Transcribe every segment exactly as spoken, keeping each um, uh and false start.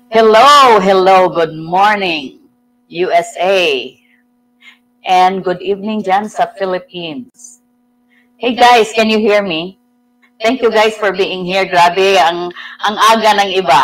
Hello, hello, good morning, U S A. And good evening dyan sa Philippines. Hey guys, can you hear me? Thank you guys for being here. Grabe, ang, ang aga ng iba.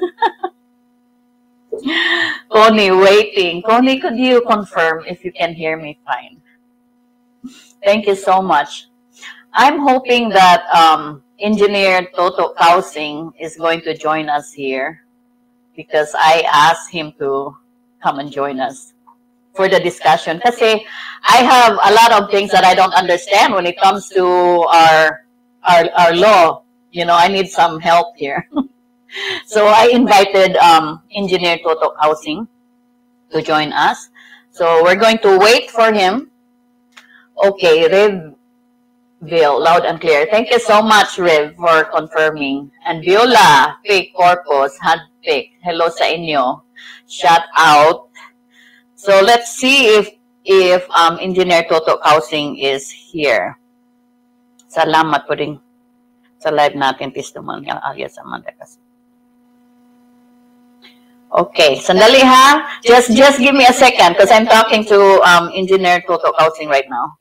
Connie, waiting. Connie, could you confirm if you can hear me fine? Thank you so much. I'm hoping that um, Engineer Toto Kausing is going to join us here because I asked him to come and join us for the discussion. Kasi I have a lot of things that I don't understand when it comes to our, our, our law. You know, I need some help here. So I invited um, Engineer Toto Kausing to join us. So we're going to wait for him. Okay, Rev Vil, loud and clear. Thank you so much, Rev, for confirming. And Viola, fake corpus, handpick. Hello sa inyo. Shout out. So let's see if if um, Engineer Toto Kausing is here. Salamat po rin sa live natin testimonial alias Amanda kasi. Okay, sandali ha. Just just give me a second because I'm talking to um, Engineer Toto Kausing right now.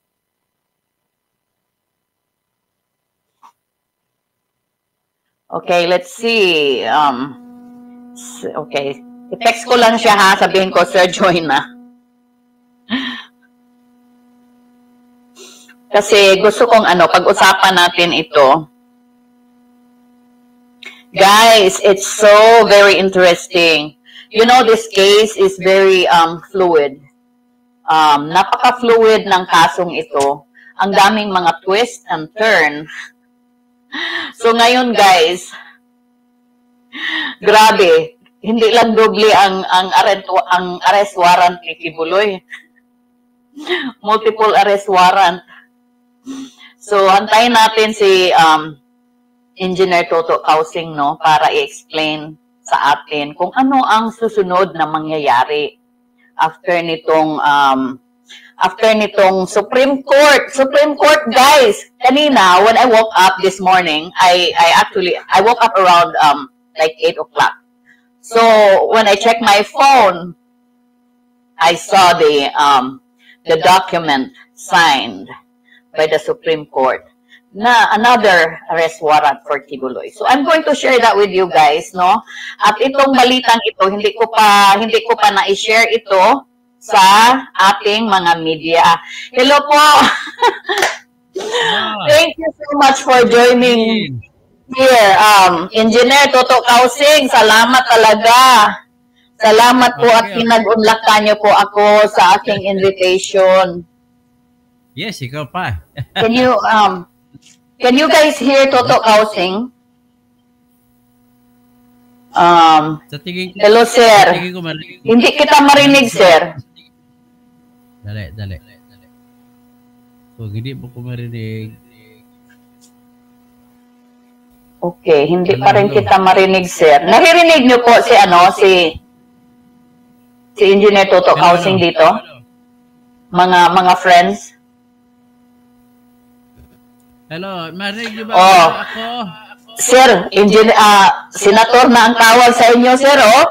Okay, let's see. Um, okay, i-text ko lang siya ha. Sabihin ko, sir, join na. Kasi gusto kong ano, pag-usapan natin ito. Guys, it's so very interesting. You know, this case is very um, fluid. Um, napaka-fluid ng kasong ito. Ang daming mga twist and turn. So ngayon, guys, grabe, hindi lang doble ang ang arrest, ang arrest warrant ni Kibuloy. Multiple arrest warrant. So antayin natin si um, Engineer Toto Kausing, no, para i-explain sa atin kung ano ang susunod na mangyayari after nitong um, after nitong Supreme Court. Supreme Court, guys. Kanina, when I woke up this morning, I I actually I woke up around um like eight o'clock. So when I checked my phone, I saw the um the document signed by the Supreme Court na another arrest warrant for Kibuloy. So I'm going to share that with you guys, no? At itong balitang ito, hindi ko pa hindi ko pa na-share ito sa ating mga media. Hello po. Thank you so much for joining here. Um, Engineer Toto Kausing, salamat talaga. Salamat po at pinag-unlakan niyo po ako sa aking invitation. Yes, ikaw pa. Can you um Can you guys hear Toto Kausing? Um, Sa tingin ko, hello, sir. sa tingin ko marinig. Hindi kita marinig, sir. Dali, dali. Kung hindi mo ko marinig. Okay, hindi pa rin kita marinig, sir. Naririnig niyo po si ano, si si Engineer Toto Kausing dito? Mga mga friends? Hello, marinig niyo ba Oh. ako? Sir, engineer, uh, senator na ang tawag sa inyo, sir, oh.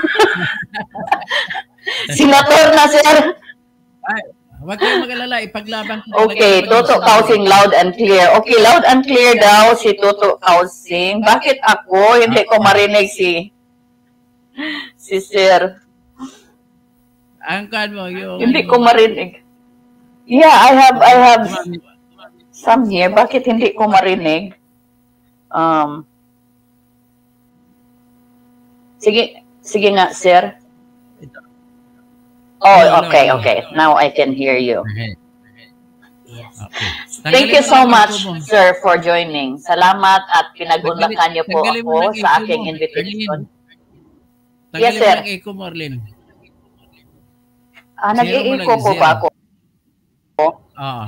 Senator na, sir. Ay, huwag kayong mag-alala, ipaglaban ko. Okay, Toto Kausing, loud and clear. Okay, loud and clear daw si Toto Kausing. Bakit ako? Hindi ko marinig si si sir. Angkan mo yung... Hindi ko marinig. Yeah, I have, I have some here. Bakit hindi ko marinig? Um, sige, sige nga, sir. Oh, okay, okay. Now I can hear you. Yes. Okay. Thank you so much, sir, for joining. Salamat at pinag-unlakan niyo po ako sa aking invitation. Yes, sir. Tanggalin mo ng echo, Marlene. Ah, nag-i-echo po ba ako? Oo.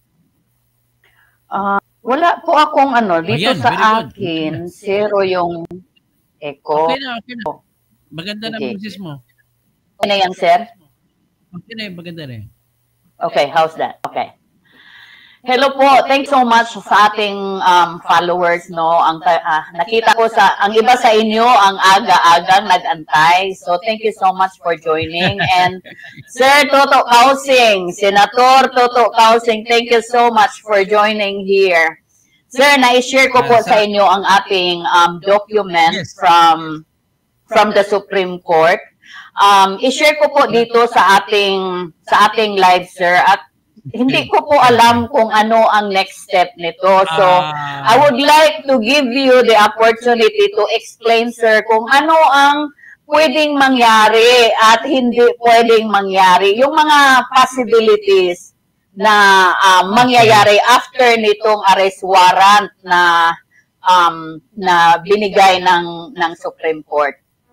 Ah, wala po akong ano, dito Ayan, sa very good. akin, zero yung echo. Okay na, okay na. Maganda na Okay. boses mo. Okay na yan, sir? Okay na, maganda na. Okay, how's that? Okay. Hello po. Thanks so much sa ating um, followers, no. Ang ah, nakita ko sa ang iba sa inyo ang aga-agang nag-antay. So thank you so much for joining. And Sir Toto Kausing, Senator Toto Kausing, thank you so much for joining here. Sir, na-share ko po Ah, sa sa- inyo ang ating um, document Yes. from from the Supreme Court. Um, i-share ko po dito sa ating sa ating live, sir, at hindi ko po alam kung ano ang next step nito. So, I Ah, would like to give you the opportunity to explain, sir, kung ano ang pwedeng mangyari at hindi pwedeng mangyari. Yung mga possibilities na um, mangyayari after nitong arrest warrant na um, na binigay ng ng Supreme Court.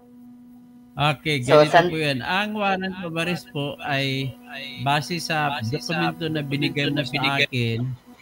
Okay, So, ganito san- po yan. Ang warrant of arrest po ay base sa dokumento na binigay mo sa akin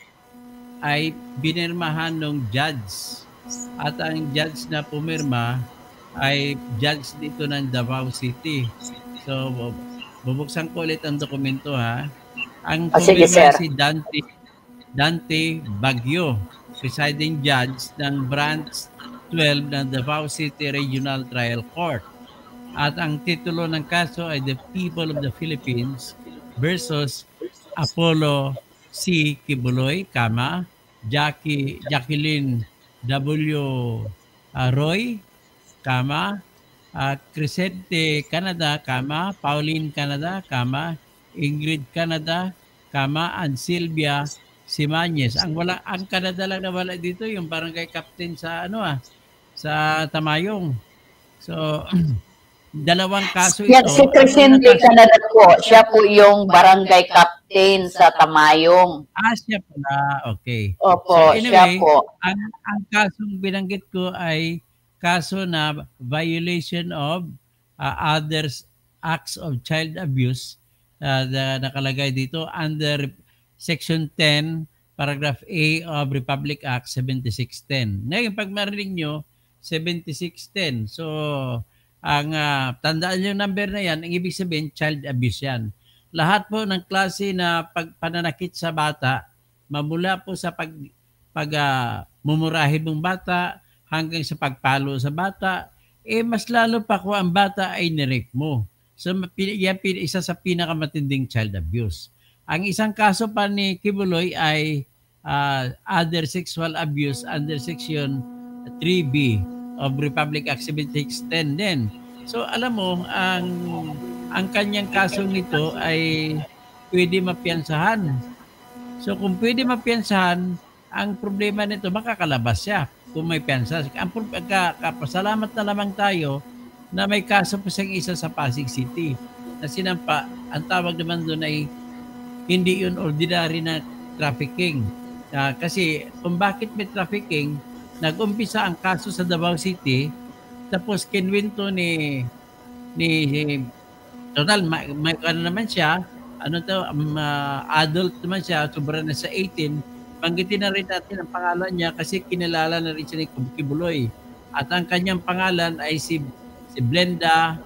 ay binirmahan ng judge. At ang judge na pumirma ay judge dito ng Davao City. So, bu- bubuksan ko ulit ang dokumento ha. Ang Ah, sige, pumirma sir. si Dante, Dante Bagyo, presiding judge ng Branch twelve ng Davao City Regional Trial Court. At ang titulo ng kaso ay The People of the Philippines versus Apollo C. Kibuloy, kama, Jackie, Jacqueline W. Roy, kama, uh, Crescente Canada, kama, Pauline Canada, kama, Ingrid Canada, kama, and Sylvia Simanyes. Ang wala ang Canada lang na wala dito yung barangay captain sa ano ah sa Tamayong. So dalawang kaso ito. Yan, si Ang unang Crescente kaso, Canada po, siya po yung barangay captain sa Tamayong. ah, siya pala. Okay. Opo, So siya anyway, po. ang, ang kasong binanggit ko ay kaso na violation of uh, others acts of child abuse uh, na nakalagay dito under Section ten, Paragraph A of Republic Act seventy-six ten. Ngayon, pag marinig nyo, seventy-six ten. So, ang ah, tandaan yung number na yan, ang ibig sabihin, child abuse yan. Lahat po ng klase na pagpananakit sa bata, mamula po sa pag, pag ah, mumurahin ng bata hanggang sa pagpalo sa bata, eh mas lalo pa kung ang bata ay nirape mo. So pin- yan pin- isa sa pinakamatinding child abuse. Ang isang kaso pa ni Kibuloy ay ah, other sexual abuse under section three B of Republic Act seventy-six ten din. So alam mo, ang ang kanyang kaso nito ay pwede mapiyansahan. So kung pwede mapiyansahan, ang problema nito makakalabas siya kung may piyansa. Ang pro- ka- kapasalamat na lamang tayo na may kaso pa siyang isa sa Pasig City na sinampa. Ang tawag naman doon ay hindi yun ordinary na trafficking. Ah, kasi kung bakit may trafficking, nag-umpisa ang kaso sa Davao City, tapos kinwento ni ni total may, may ano naman siya, ano to, um, ah, adult naman siya, sobra na sa eighteen. Banggitin na rin natin ang pangalan niya kasi kinilala na rin siya ni Kibuloy. At ang kanyang pangalan ay si si Blenda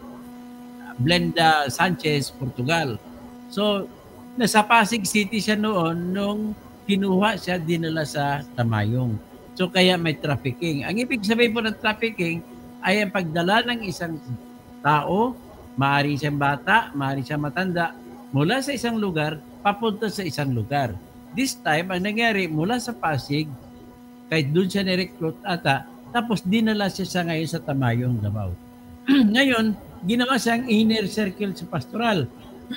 Blenda Sanchez, Portugal. So, nasa Pasig City siya noon nung kinuha siya, dinala sa Tamayong. So, kaya may trafficking. Ang ibig sabihin po ng trafficking ay ang pagdala ng isang tao, maaari siyang bata, maaari siyang matanda, mula sa isang lugar, papunta sa isang lugar. This time, ang nangyari, mula sa Pasig, kahit doon siya ni-recruit ata, tapos dinala siya sa ngayon sa Tamayong, Davao. Ngayon, ginawa siyang inner circle sa pastoral.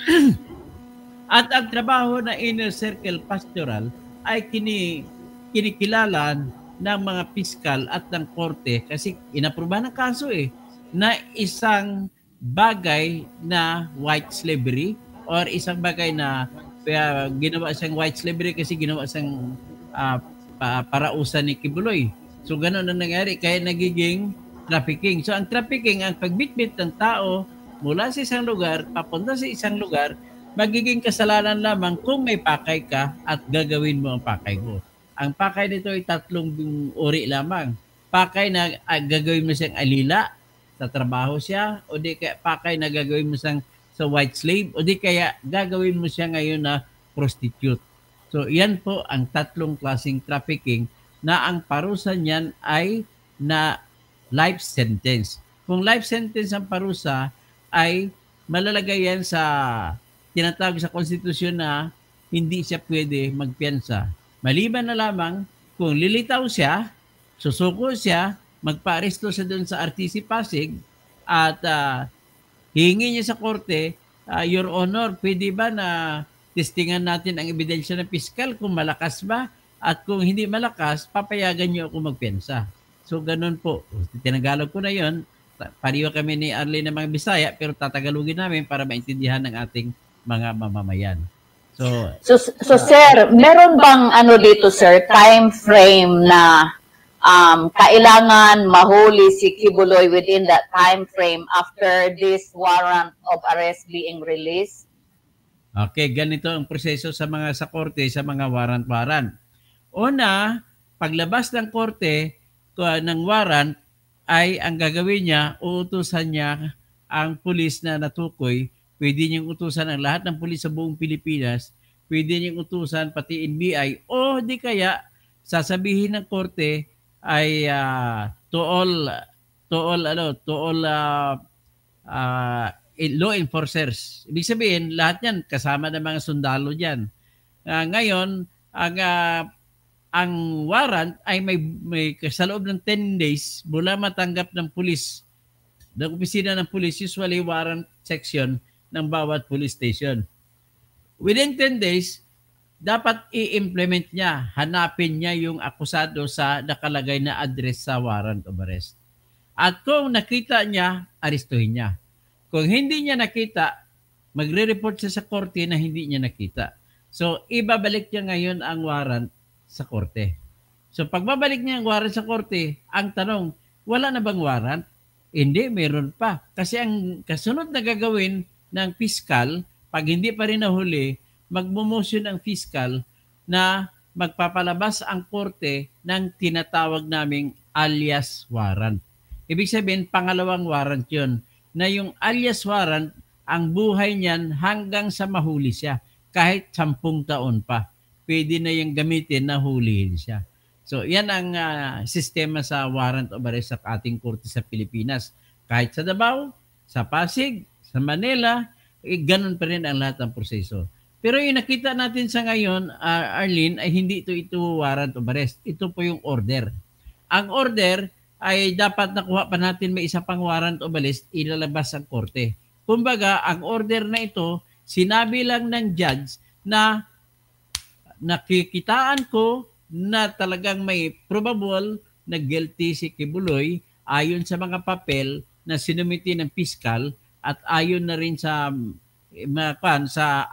At ang trabaho na inner circle pastoral ay kini, kinikilala ng mga piskal at ng korte kasi inapruba ng kaso eh na isang bagay na white slavery or isang bagay na uh, ginawa siyang white slavery kasi ginawa siyang uh, pa, parausan ni Kibuloy. So ganoon ang nangyari kaya nagiging trafficking. So ang trafficking ang pagbitbit ng tao mula sa isang lugar papunta sa isang lugar, magiging kasalanan lamang kung may pakay ka at gagawin mo ang pakay mo. Ang pakay nito ay tatlong uri lamang. Pakay na uh, gagawin mo siyang alila, sa trabaho siya, o di kaya pakay na gagawin mo siyang sa white slave, o di kaya gagawin mo siya ngayon na prostitute. So, yan po ang tatlong klaseng trafficking na ang parusa niyan ay na life sentence. Kung life sentence ang parusa, ay malalagay yan sa tinatawag sa konstitusyon na hindi siya pwede magpiyansa. Maliban na lamang kung lilitaw siya, susuko siya, magpa-aresto siya doon sa R T C Pasig at uh, hihingi niya sa korte, uh, Your Honor, pwede ba na testingan natin ang ebidensya ng piskal kung malakas ba? At kung hindi malakas, papayagan niyo ako magpiyansa. So, ganun po. Tinagalog ko na yon. Pariwa kami ni Arlene ng mga Bisaya, pero tatagalugin namin para maintindihan ng ating mga mamamayan. So, so, so uh, sir, meron bang ano dito, sir, time frame na um, kailangan mahuli si Kibuloy within that time frame after this warrant of arrest being released? Okay, ganito ang proseso sa mga sa korte, sa mga warrant-warrant. Una, paglabas ng korte uh, ng warrant, ay ang gagawin niya, uutusan niya ang pulis na natukoy. Pwede niyang utusan ang lahat ng pulis sa buong Pilipinas. Pwede niyang utusan pati N B I. O di kaya, sasabihin ng korte ay uh, to all, to all, ano, to all uh, uh, law enforcers. Ibig sabihin, lahat yan, kasama ng mga sundalo dyan. Uh, ngayon, ang... Uh, ang warrant ay may, may sa loob ng ten days mula matanggap ng pulis, ng opisina ng pulis, usually warrant section ng bawat police station. Within ten days, dapat i-implement niya, hanapin niya yung akusado sa nakalagay na address sa warrant of arrest. At kung nakita niya, arestuhin niya. Kung hindi niya nakita, magre-report siya sa korte na hindi niya nakita. So, ibabalik niya ngayon ang warrant sa korte. So pagbabalik niya ang warrant sa korte, ang tanong, wala na bang warrant? Hindi, meron pa. Kasi ang kasunod na gagawin ng piskal, pag hindi pa rin nahuli, magmumosyon ang piskal na magpapalabas ang korte ng tinatawag naming alias warrant. Ibig sabihin, pangalawang warrant yun, na yung alias warrant, ang buhay niyan hanggang sa mahuli siya, kahit sampung taon pa. Pwede na yung gamitin na hulihin siya. So, yan ang uh, sistema sa warrant of arrest sa ating korte sa Pilipinas. Kahit sa Davao, sa Pasig, sa Manila, eh, ganun pa rin ang lahat ng proseso. Pero yung nakita natin sa ngayon, uh, Arlene, ay hindi ito ito warrant of arrest. Ito po yung order. Ang order ay dapat nakuha pa natin may isa pang warrant of arrest, ilalabas ang korte. Kumbaga, ang order na ito, sinabi lang ng judge na nakikitaan ko na talagang may probable na guilty si Kibuloy ayon sa mga papel na sinumiti ng piskal at ayon na rin sa makan sa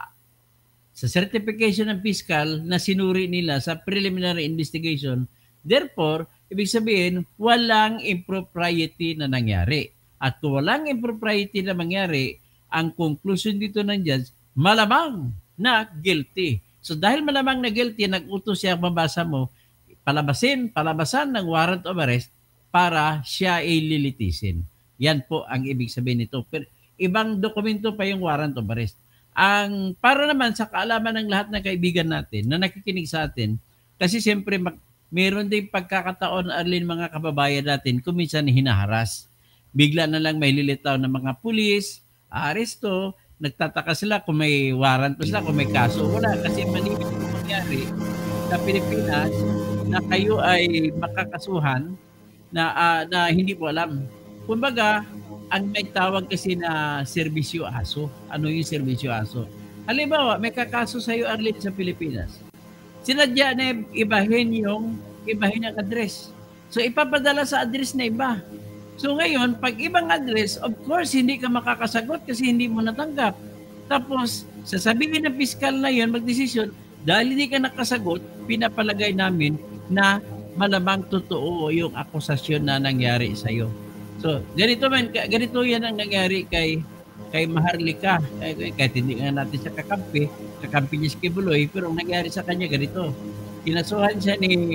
sa certification ng piskal na sinuri nila sa preliminary investigation. Therefore, ibig sabihin walang impropriety na nangyari. At kung walang impropriety na nangyari, ang conclusion dito ng judge, malamang na guilty. So dahil malamang na guilty, nag-utos siya, mabasa mo, palabasin, palabasan ng warrant of arrest para siya ililitisin. Yan po ang ibig sabihin nito. Pero ibang dokumento pa yung warrant of arrest. Ang para naman sa kaalaman ng lahat ng kaibigan natin na nakikinig sa atin, kasi siyempre mag, meron din pagkakataon, Arlene, mga kababayan natin, kung minsan hinaharas. Bigla na lang may lilitaw ng mga pulis, aresto, nagtataka sila kung may warrant pa sila, kung may kaso. Wala, kasi manibig kung mangyari sa Pilipinas na kayo ay makakasuhan na, uh, na hindi po alam. Kumbaga, ang may tawag kasi na serbisyo aso. Ano yung serbisyo aso? Halimbawa, may kakaso sa iyo, Arlene, sa Pilipinas. Sinadya na ibahin yung ibahin ang address. So, ipapadala sa address na iba. So ngayon, pag ibang address, of course, hindi ka makakasagot kasi hindi mo natanggap. Tapos, sasabihin ng piskal na yun, magdesisyon, dahil hindi ka nakasagot, pinapalagay namin na malamang totoo yung akusasyon na nangyari sa iyo. So, ganito man, ganito yan ang nangyari kay kay Maharlika. Kahit hindi nga natin siya kakampi, kakampi niya si Kibuloy, pero ang nangyari sa kanya ganito. Kinasuhan siya ni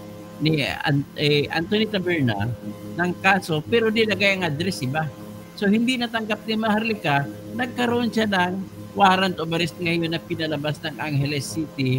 ni eh, Anthony Taberna ng kaso pero nilagay ang address iba. So hindi natanggap ni Maharlika, nagkaroon siya ng warrant of arrest ngayon na pinalabas ng Angeles City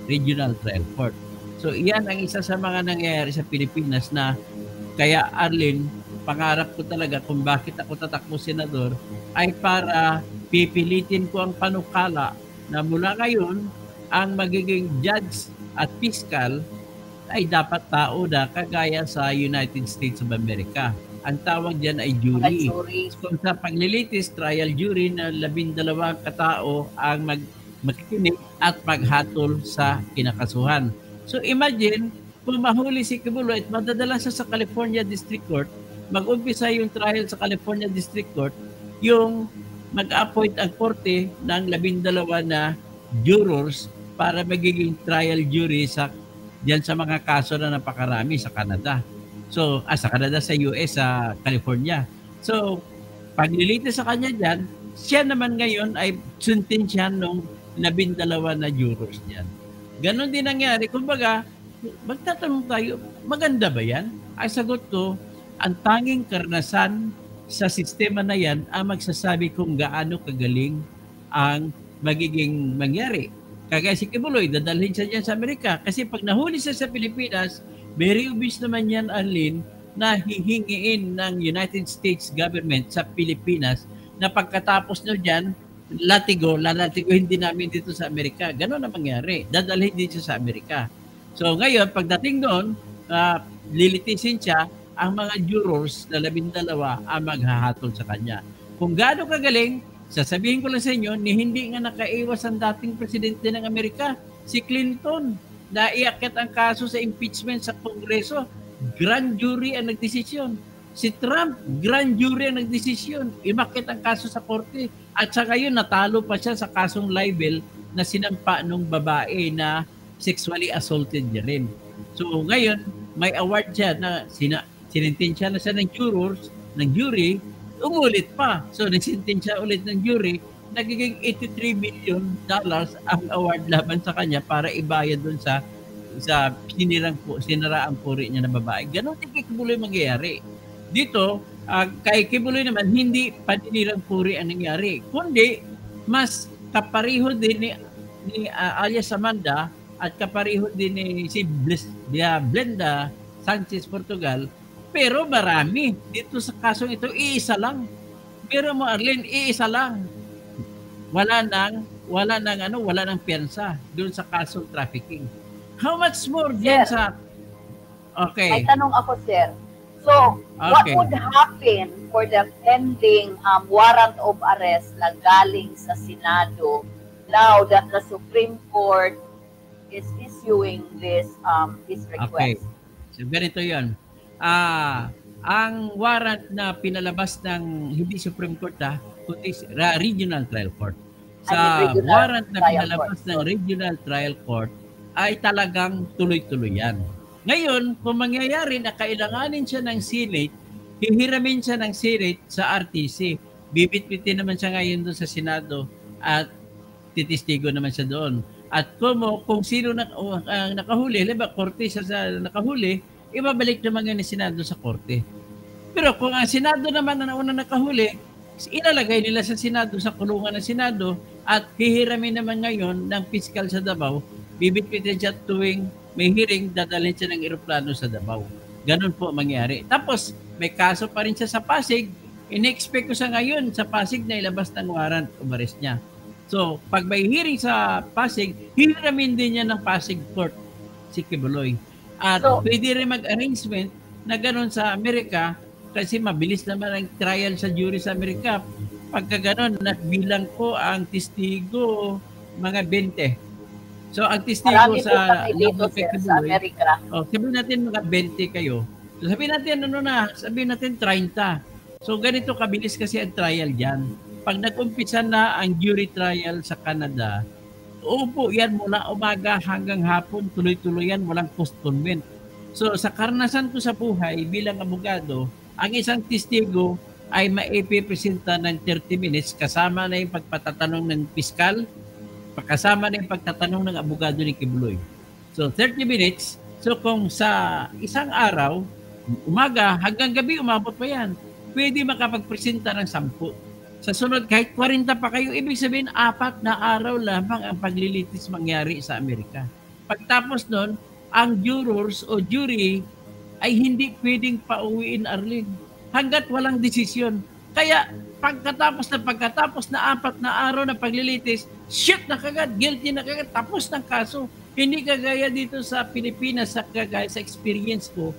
Regional Trial Court. So iyan ang isa sa mga nangyayari sa Pilipinas na kaya Arlene, pangarap ko talaga kung bakit ako tatakbo senador ay para pipilitin ko ang panukala na mula ngayon ang magiging judge at fiscal ay dapat tao na kagaya sa United States of America. Ang tawag dyan ay jury. Kung sa paglilitis, trial jury na labindalawang katao ang mag makikinig at maghatol sa kinakasuhan. So imagine, kung mahuli si Quiboloy at madadala siya sa California District Court, mag-umpisa yung trial sa California District Court, yung mag-appoint ang korte ng labindalawa na jurors para magiging trial jury sa diyan sa mga kaso na napakarami sa Canada. So, ah, sa Canada, sa U S, sa California. So, paglilitis sa kanya diyan, siya naman ngayon ay sentensyahan ng labindalawa na jurors diyan. Ganon din nangyari. Kumbaga, magtatanong tayo, maganda ba yan? Ay sagot ko, ang tanging karanasan sa sistema na yan ang magsasabi kung gaano kagaling ang magiging mangyari. Kagaya si Quiboloy, dadalhin siya dyan sa Amerika. Kasi pag nahuli siya sa Pilipinas, very obvious naman yan, Arlene, na hihingiin ng United States government sa Pilipinas na pagkatapos nyo dyan, latigo, lalatigohin din namin dito sa Amerika. Ganon na mangyari. Dadalhin din siya sa Amerika. So ngayon, pagdating doon, uh, lilitisin siya, ang mga jurors na labindalawa ang maghahatol sa kanya. Kung gaano kagaling, sasabihin ko lang sa inyo, ni hindi nga nakaiwas ang dating presidente ng Amerika, si Clinton, na iakyat ang kaso sa impeachment sa Kongreso. Grand jury ang nagdesisyon. Si Trump, grand jury ang nagdesisyon. Imakyat ang kaso sa korte. At sa ngayon, natalo pa siya sa kasong libel na sinampa ng babae na sexually assaulted niya rin. So ngayon, may award siya na sina, sinintensya na siya ng jurors, ng jury, umulit pa. So nagsintensya ulit ng jury, nagiging eighty-three million dollars ang award laban sa kanya para ibayad doon sa sa sinirang sinaraang puri niya na babae. Ganon din kay Quiboloy mangyayari. Dito, uh, kay Quiboloy naman, hindi paninirang puri ang nangyari, kundi mas kapariho din ni, ni uh, alias Amanda at kapariho din ni si Bliss, uh, Blenda Sanchez Portugal, pero marami. Dito sa kasong ito, iisa lang. Pero mo, Arlene, iisa lang. Wala nang, wala nang ano, wala nang piyansa doon sa kasong trafficking. How much more diyan sa... Okay. May tanong ako, sir. So, okay. What would happen for the pending um, warrant of arrest na galing sa Senado now that the Supreme Court is issuing this um, this request? Okay. So, ganito yun. Ah, ang warrant na pinalabas ng hindi Supreme Court, ha, kundi Regional Trial Court. Sa warrant na pinalabas ng Regional Trial Court ay talagang tuloy-tuloy yan. Ngayon, kung mangyayari na kailanganin siya ng Senate, hihiramin siya ng Senate sa R T C. Bibit-bitin naman siya ngayon doon sa Senado at titistigo naman siya doon. At kung, kung sino na, uh, nakahuli, liba, korte siya sa nakahuli, ibabalik naman nga ni Senado sa korte. Pero kung ang Senado naman na nauna nakahuli, ilalagay nila sa Senado, sa kulungan ng Senado, at hihiramin naman ngayon ng piskal sa Davao, bibitbitin siya tuwing may hearing, dadalhin siya ng eroplano sa Davao. Ganun po mangyari. Tapos, may kaso pa rin siya sa Pasig. In-expect ko sa ngayon sa Pasig na ilabas ng warrant of arrest niya. So, pag may hearing sa Pasig, hihiramin din niya ng Pasig Court si Quiboloy. At so, pwede rin mag-arrangement na gano'n sa Amerika kasi mabilis naman ang trial sa jury sa Amerika. Pagka gano'n, bilang ko ang testigo mga twenty. So, ang testigo marami sa, dito, sir, sa Amerika. Oh, sabihin natin mga twenty kayo. So, sabihin natin, ano na, sabihin natin thirty. So, ganito kabilis kasi ang trial dyan. Pag nag-umpisa na ang jury trial sa Canada, upo yan mula umaga hanggang hapon, tuloy-tuloy yan, walang postponement. So sa karanasan ko sa buhay bilang abogado, ang isang testigo ay maipipresenta ng thirty minutes kasama na yung pagpatatanong ng piskal, kasama na yung pagtatanong ng abogado ni Quiboloy. So thirty minutes, so kung sa isang araw, umaga hanggang gabi umabot pa yan, pwede makapagpresenta ng sampu. Sa sunod, kahit forty pa kayo, ibig sabihin, apat na araw lamang ang paglilitis mangyari sa Amerika. Pagtapos nun, ang jurors o jury ay hindi pwedeng pauwiin, Arlene, hanggat walang desisyon. Kaya pagkatapos na pagkatapos na apat na araw na paglilitis, shoot na kagad, guilty na kagad, tapos ng kaso. Hindi kagaya dito sa Pilipinas, sa kagaya sa experience ko,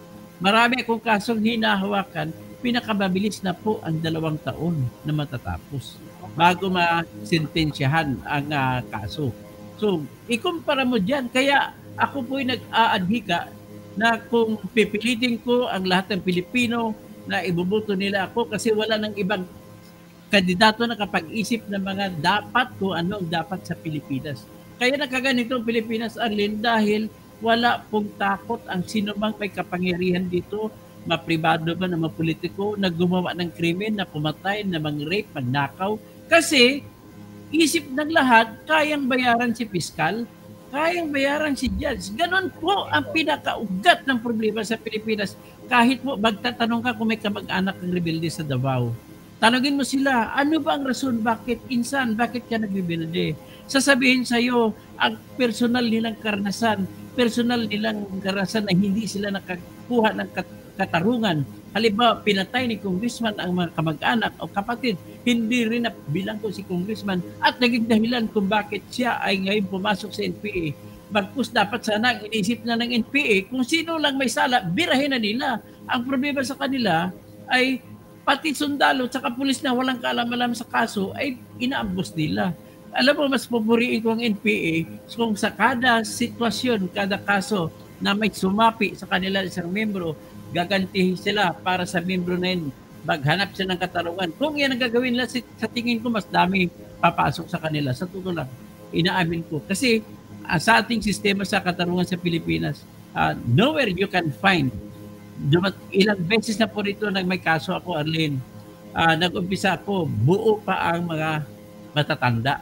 marami akong kasong hinahawakan, pinakamabilis na po ang dalawang taon na matatapos bago masentensyahan ang uh, kaso. So, ikumpara mo dyan. Kaya ako po'y nag-aadhika na kung pipilitin ko ang lahat ng Pilipino na ibubuto nila ako kasi wala ng ibang kandidato na kapag-isip ng mga dapat ko anong dapat sa Pilipinas. Kaya nakaganito ang Pilipinas, Arlene, dahil wala pong takot ang sino mang may kapangyarihan dito, mapribado ba na mapolitiko, na gumawa ng krimen, na pumatay, na mang-rape, magnakaw. Kasi isip ng lahat, kayang bayaran si piskal, kayang bayaran si judge. Ganon po ang pinakaugat ng problema sa Pilipinas. Kahit po, magtatanong ka kung may kamag-anak ng rebelde sa Davao. Tanungin mo sila, ano ba ang rason, bakit insan, bakit ka nagrebelde? Sasabihin sa'yo, ang personal nilang karanasan, personal nilang karanasan na hindi sila nakakuha ng katarungan. Halimbawa, pinatay ni congressman ang mga kamag-anak o kapatid, hindi rin na bilang ko si congressman at naging dahilan kung bakit siya ay ngayon pumasok sa N P A. Bagkus dapat sana ang inisip na ng N P A, kung sino lang may sala, birahin na nila. Ang problema sa kanila ay pati sundalo at pulis na walang kaalam-alam sa kaso ay inaambos nila. Alam mo, mas pupuriin ko ang N P A kung sa kada sitwasyon, kada kaso na may sumapi sa kanila isang membro, gagantihin sila para sa membro na yun, maghanap siya ng katarungan. Kung yan ang gagawin nila, sa tingin ko mas dami papasok sa kanila. Sa totoo lang, inaamin ko. Kasi uh, sa ating sistema sa katarungan sa Pilipinas, uh, nowhere you can find. Dumat, ilang beses na po rito nag may kaso ako, Arlene. Uh, nag-umpisa ako, buo pa ang mga matatanda.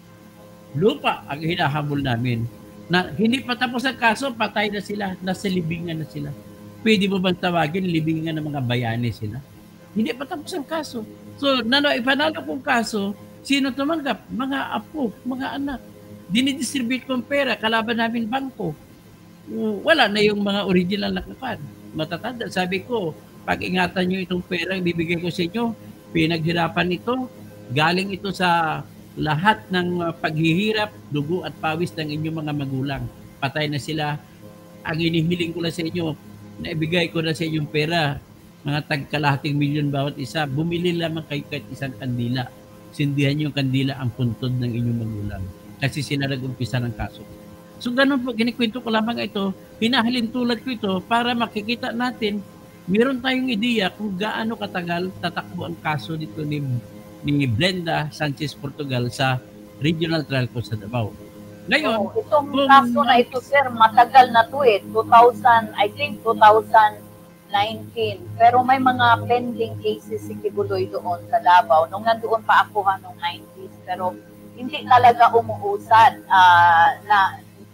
Lupa ang hinahabol namin. Na hindi pa tapos ang kaso, patay na sila, nasa libingan na sila. Pwede mo bang tawagin libingan ng mga bayani sila? Hindi pa tapos ang kaso. So, nano, ipanalo kong kaso, sino tumanggap? Mga apo, mga anak. Dinidistribute kong pera, kalaban namin bangko. Wala na yung mga original na kapan. Matatanda, sabi ko, pag-ingatan nyo itong pera, ibibigay ko sa inyo, pinaghirapan ito, galing ito sa lahat ng paghihirap, dugo at pawis ng inyong mga magulang. Patay na sila. Ang inihiling ko lang sa inyo, naibigay ko na sa inyong pera, mga tagkalahating milyon bawat isa, bumili lamang kayo kahit isang kandila. Sindihan yung kandila ang puntod ng inyong magulang. Kasi sila nag-umpisa ng kaso. So ganun po, kinikwento ko lamang ito, hinahalin tulad ko ito para makikita natin, meron tayong ideya kung gaano katagal tatakbo ang kaso dito ni, ni Brenda Sanchez Portugal sa Regional Trial Court sa Davao. Ngayon, oh, itong kung, kaso na ito, sir, matagal na to eh. two thousand, I think two thousand nineteen. Pero may mga pending cases si Kibuloy doon sa Davao. Nung nandoon pa ako ha, nung nineties. Pero hindi talaga umuusad uh, na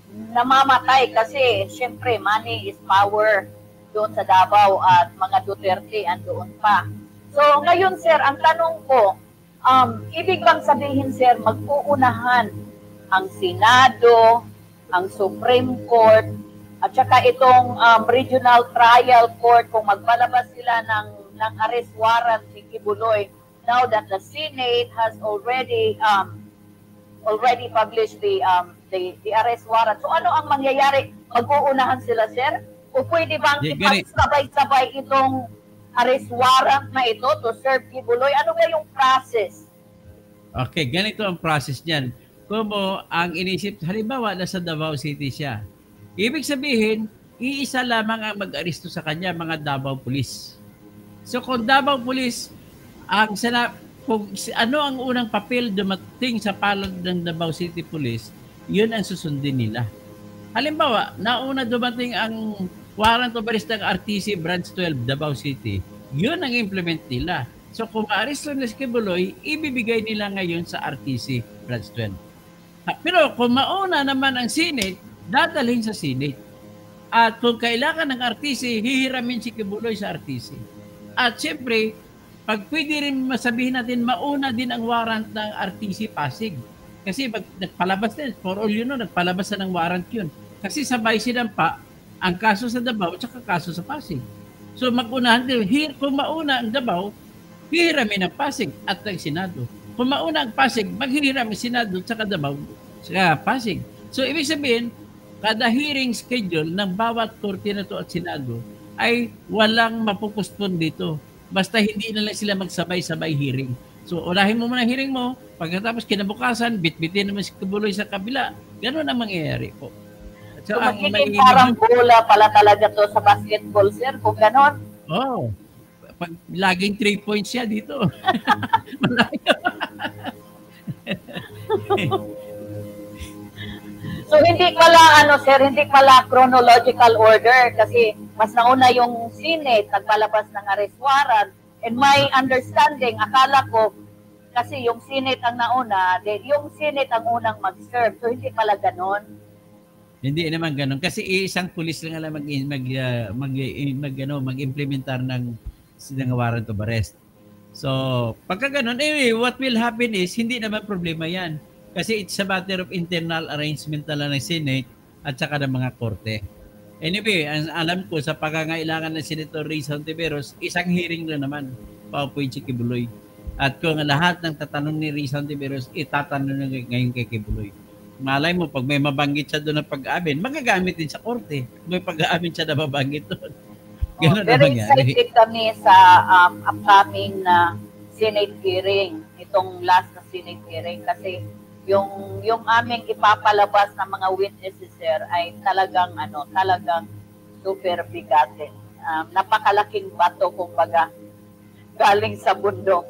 namamatay kasi syempre money is power doon sa Davao at mga Duterte andoon pa. So ngayon, sir, ang tanong ko, um, ibig bang sabihin, sir, magpuunahan ang Senado, ang Supreme Court, at saka itong um, Regional Trial Court kung magpalabas sila ng, ng arrest warrant si Kibuloy now that the Senate has already um, already published the, um, the the arrest warrant. So ano ang mangyayari? Mag-uunahan sila, sir? O pwede bang ipagsabay-sabay itong arrest warrant na ito to serve Kibuloy? Ano ba yung process? Okay, ganito ang process niyan. Como ang inisip, halimbawa, nasa Davao City siya. Ibig sabihin, iisa lamang ang mag-aresto sa kanya, mga Davao Police. So kung Davao Police, ang sana, kung ano ang unang papel dumating sa palad ng Davao City Police, yun ang susundin nila. Halimbawa, nauna dumating ang warrant of arrest ng R T C Branch twelve, Davao City, yun ang implement nila. So kung ma-aresto na si Kibuloy, ibibigay nila ngayon sa R T C Branch twelve. Pero kung mauna naman ang Senate, dadalhin sa Senate. At kung kailangan ng R T C, hihiramin si Kibuloy sa R T C. At siyempre, pag pwede rin masabihin natin, mauna din ang warrant ng R T C Pasig. Kasi pag nagpalabas din, for all you know, nagpalabas na ng warrant yun. Kasi sabay sinampa ang kaso sa Davao at saka kaso sa Pasig. So mag-unahan, hir, kung mauna ang Davao, hihiramin ang Pasig at ang Senado. Kung mauna ang Pasig, maghihiram ang Senado at saka Davao sa Pasig. So ibig sabihin, kada hearing schedule ng bawat korte na to at Senado ay walang mapupuspon dito. Basta hindi na lang sila magsabay-sabay hearing. So unahin mo muna hearing mo, pagkatapos kinabukasan, bitbitin naman si Kibuloy sa kabila. Ganun ang mangyayari po. So, so magiging parang bola pala talaga to sa basketball, sir, kung ganon. Oo. Oh, pag laging three points siya dito. So hindi pala ano sir, hindi pala chronological order kasi mas nauna yung Senate nagpalabas ng arrest warrant, and my understanding, akala ko kasi yung Senate ang nauna, then yung Senate ang unang mag-serve. So hindi pala ganon. Hindi naman ganoon kasi isang pulis lang lang mag mag uh, mag, mag ano, mag-implementar ng ng warrant of arrest. So, pagka ganoon, anyway, what will happen is hindi naman problema 'yan. Kasi it's a matter of internal arrangement na lang ng Senate at saka ng mga korte. Anyway, ang alam ko sa pagkangailangan ng Senator Risa Hontiveros, isang hearing lang naman paupuin si Kibuloy. At kung lahat ng tatanong ni Risa Hontiveros, itatanong ngayon kay Kibuloy. Malay mo, pag may mabanggit siya doon ng pag-aamin, magagamit din sa korte. May pag-aamin siya na mabanggit doon. Oh, very excited kami sa um, upcoming na Senate hearing, itong last na Senate hearing, kasi yung yung aming ipapalabas ng mga witnesses, sir, ay talagang ano, talagang super bigatin. Um, napakalaking bato, kumbaga, galing sa bundok.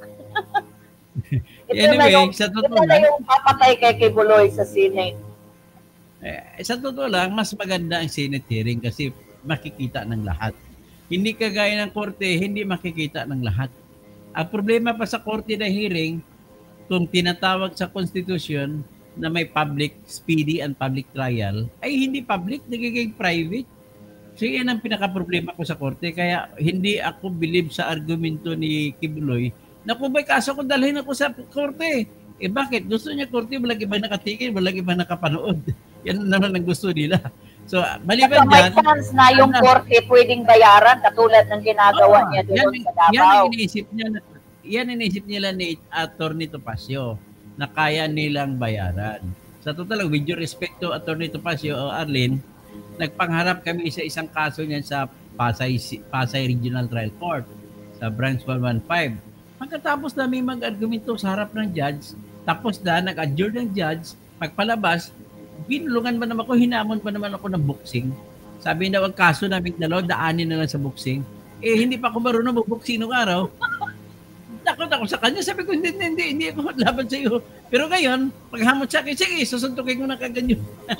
Ito anyway, na yung, sa totoo ito na yung papatay kay Kibuloy sa Senate. Eh, sa totoo lang, mas maganda ang Senate hearing kasi makikita ng lahat. Hindi kagaya ng korte, hindi makikita ng lahat. Ang problema pa sa korte na hearing, kung tinatawag sa Constitution na may public, speedy and public trial, ay hindi public, nagiging private. So yan ang pinaka-problema ko sa korte. Kaya hindi ako believe sa argumento ni Kibuloy na kung may kaso ko, dalhin ako sa korte. Eh bakit? Gusto niya korte, walang ibang nakatingin, walang ibang nakapanood. Yan naman ang gusto nila. So, maliban dyan, may chance na yung ano, korte pwedeng bayaran katulad ng ginagawa oh, niya doon sa Davao. Yan ang iniisip niya, yan ang iniisip nila ni Atty. Topacio na kaya nilang bayaran. Sa total, with your respect to Atty. Topacio o Arlene, nagpangharap kami sa isang kaso niyan sa Pasay, Pasay Regional Trial Court sa Branch one fifteen. Pagkatapos namin mag-argumento sa harap ng judge, tapos na, nag-adjourn ng judge, pagpalabas, binulungan ba naman ako, hinamon ba naman ako ng boxing? Sabi na, ang kaso namin dalawa, daanin na lang sa boxing. Eh, hindi pa ako marunong mag-boxing nung araw. Takot ako sa kanya. Sabi ko, hindi, hindi, hindi ako laban sa iyo. Pero ngayon, paghamot sa akin, sige, susuntukin ko na kaganyo.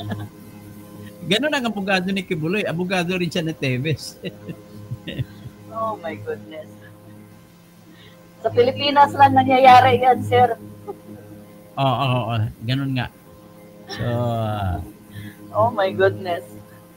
Ganon ang abogado ni Kibuloy. Abogado rin siya na Teves. Oh my goodness. Sa Pilipinas lang nangyayari yan, sir. Oo, oo, oo. Ganon nga. So, uh, oh my goodness.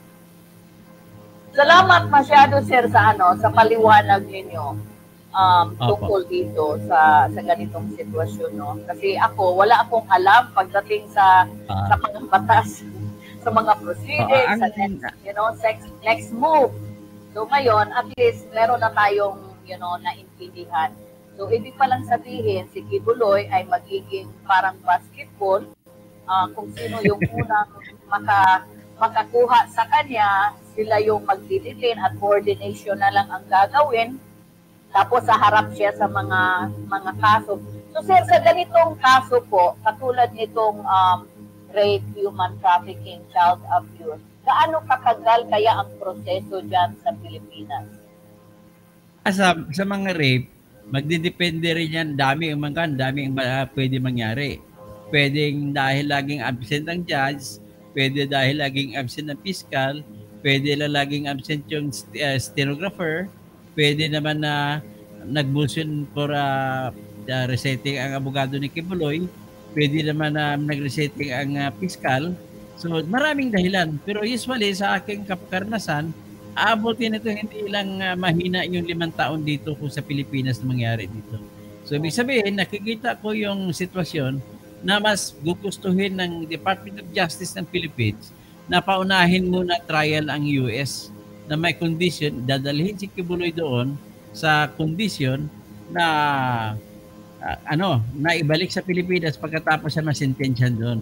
Salamat masyado, sir, sa ano, sa paliwanag ninyo um, tungkol dito sa sa ganitong sitwasyon, no? Kasi ako, wala akong alam pagdating sa uh, sa mga batas, sa mga proceedings, uh, sa next, you know, next, next move. So ngayon, at least meron na tayong, you know, naintindihan. So, ibig palang sabihin, si Kibuloy ay magiging parang basketball. Uh, kung sino yung unang maka, makakuha sa kanya, sila yung magdiditin at coordination na lang ang gagawin. Tapos, saharap siya sa mga mga kaso. So, sir, sa ganitong kaso po, katulad nitong um, rape, human trafficking, child abuse, gaano katagal kaya ang proseso dyan sa Pilipinas? Sa, sa mga rape, magdidepende rin yan, dami ang mga, dami ang uh, pwede mangyari. Pwedeng dahil laging absent ang judge, pwede dahil laging absent ang fiscal, pwede lang laging absent yung uh, stenographer, pwede naman na nag-motion for uh, uh, resetting ang abogado ni Kibuloy, pwede naman na uh, nag-resetting ang uh, fiscal. So maraming dahilan. Pero usually sa aking kakarnasan, aabutin ito hindi lang uh, mahina yung limang taon dito kung sa Pilipinas na mangyari dito. So, ibig sabihin, nakikita ko yung sitwasyon na mas gugustuhin ng Department of Justice ng Philippines na paunahin muna trial ang U S na may condition, dadalhin si Kibuloy doon sa condition na uh, ano, na ibalik sa Pilipinas pagkatapos siya masintensyan doon.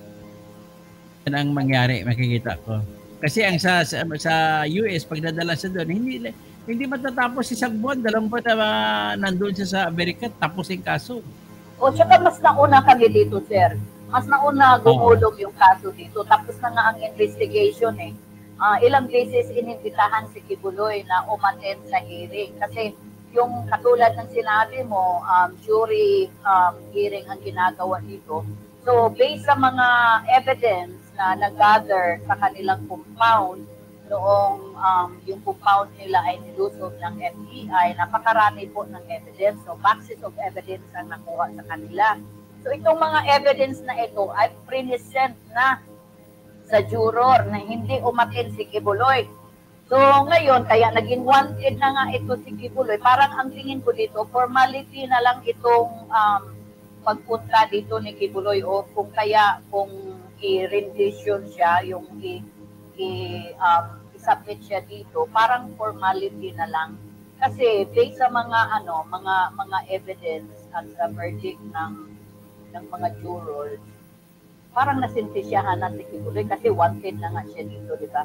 Yan ang mangyari, makikita ko. Kasi ang sa, sa, sa U S, pagdadala siya doon, hindi hindi matatapos isang buwan, dalawang buwan na uh, nandun siya sa Amerika, tapos yung kaso. O, tsaka mas nauna kami dito, sir. Mas nauna gumulong yung kaso dito. Tapos na nga ang investigation eh. Uh, ilang beses inimbitahan si Kibuloy na umattend sa hearing. Kasi yung katulad ng sinabi mo, um, jury um, hearing ang ginagawa dito. So, based sa mga evidence na nag-gather sa kanilang compound, noong um, yung compound nila ay nilusog ng F B I, napakarami po ng evidence. So, boxes of evidence ang nakuha sa kanila. So, itong mga evidence na ito ay present na sa juror na hindi umattend si Kibuloy. So, ngayon, kaya naging wanted na nga ito si Kibuloy. Parang ang tingin ko dito, formality na lang itong um, pagpunta dito ni Kibuloy o kung kaya kung i-rendition siya, yung i- i um, i-submit siya dito, parang formality na lang. Kasi based sa mga ano, mga mga evidence at sa verdict ng ng mga jurors, parang nasintensyahan na si Kibuloy kasi wanted na nga siya dito, di ba?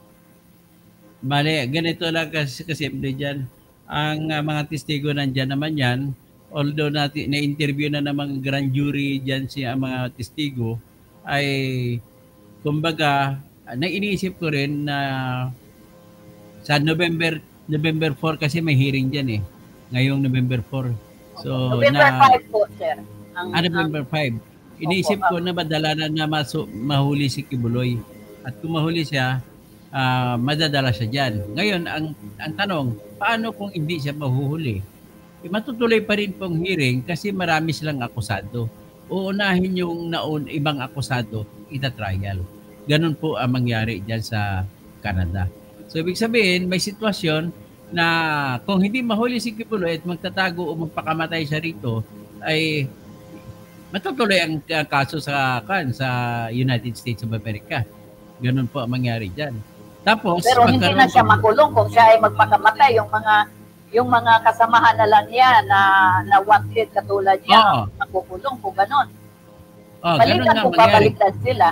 Bale, ganito lang kasi kasi diyan. Ang uh, mga testigo nandiyan naman yan, although natin na-interview na ng mga grand jury diyan si uh, mga testigo, ay kumbaga na iniisip ko rin na sa November November four kasi may hearing diyan eh. Ngayong November four. So November na five po, sir. Ang, ah, November five. Iniisip opo, ko na madala na, na masu, mahuli si Kibuloy. At kung mahuli siya, uh, madadala siya diyan. Ngayon ang ang tanong, paano kung hindi siya mahuhuli? Eh, matutuloy pa rin pong hearing kasi marami silang akusado. Uunahin yung naon ibang akusado, ita-trial. Ganun po ang mangyari diyan sa Canada. So, ibig sabihin, may sitwasyon na kung hindi mahuli si Kibuloy at magtatago o magpakamatay siya rito, ay matutuloy ang uh, kaso sa, kan, sa United States of America. Ganun po ang mangyari diyan. Tapos, pero hindi na siya makulong kung siya ay magpakamatay. Yung mga yung mga kasamahan na lang niya na, na wanted katulad niya, makukulong kung ganun. Oh, balikan kung babaliktad sila.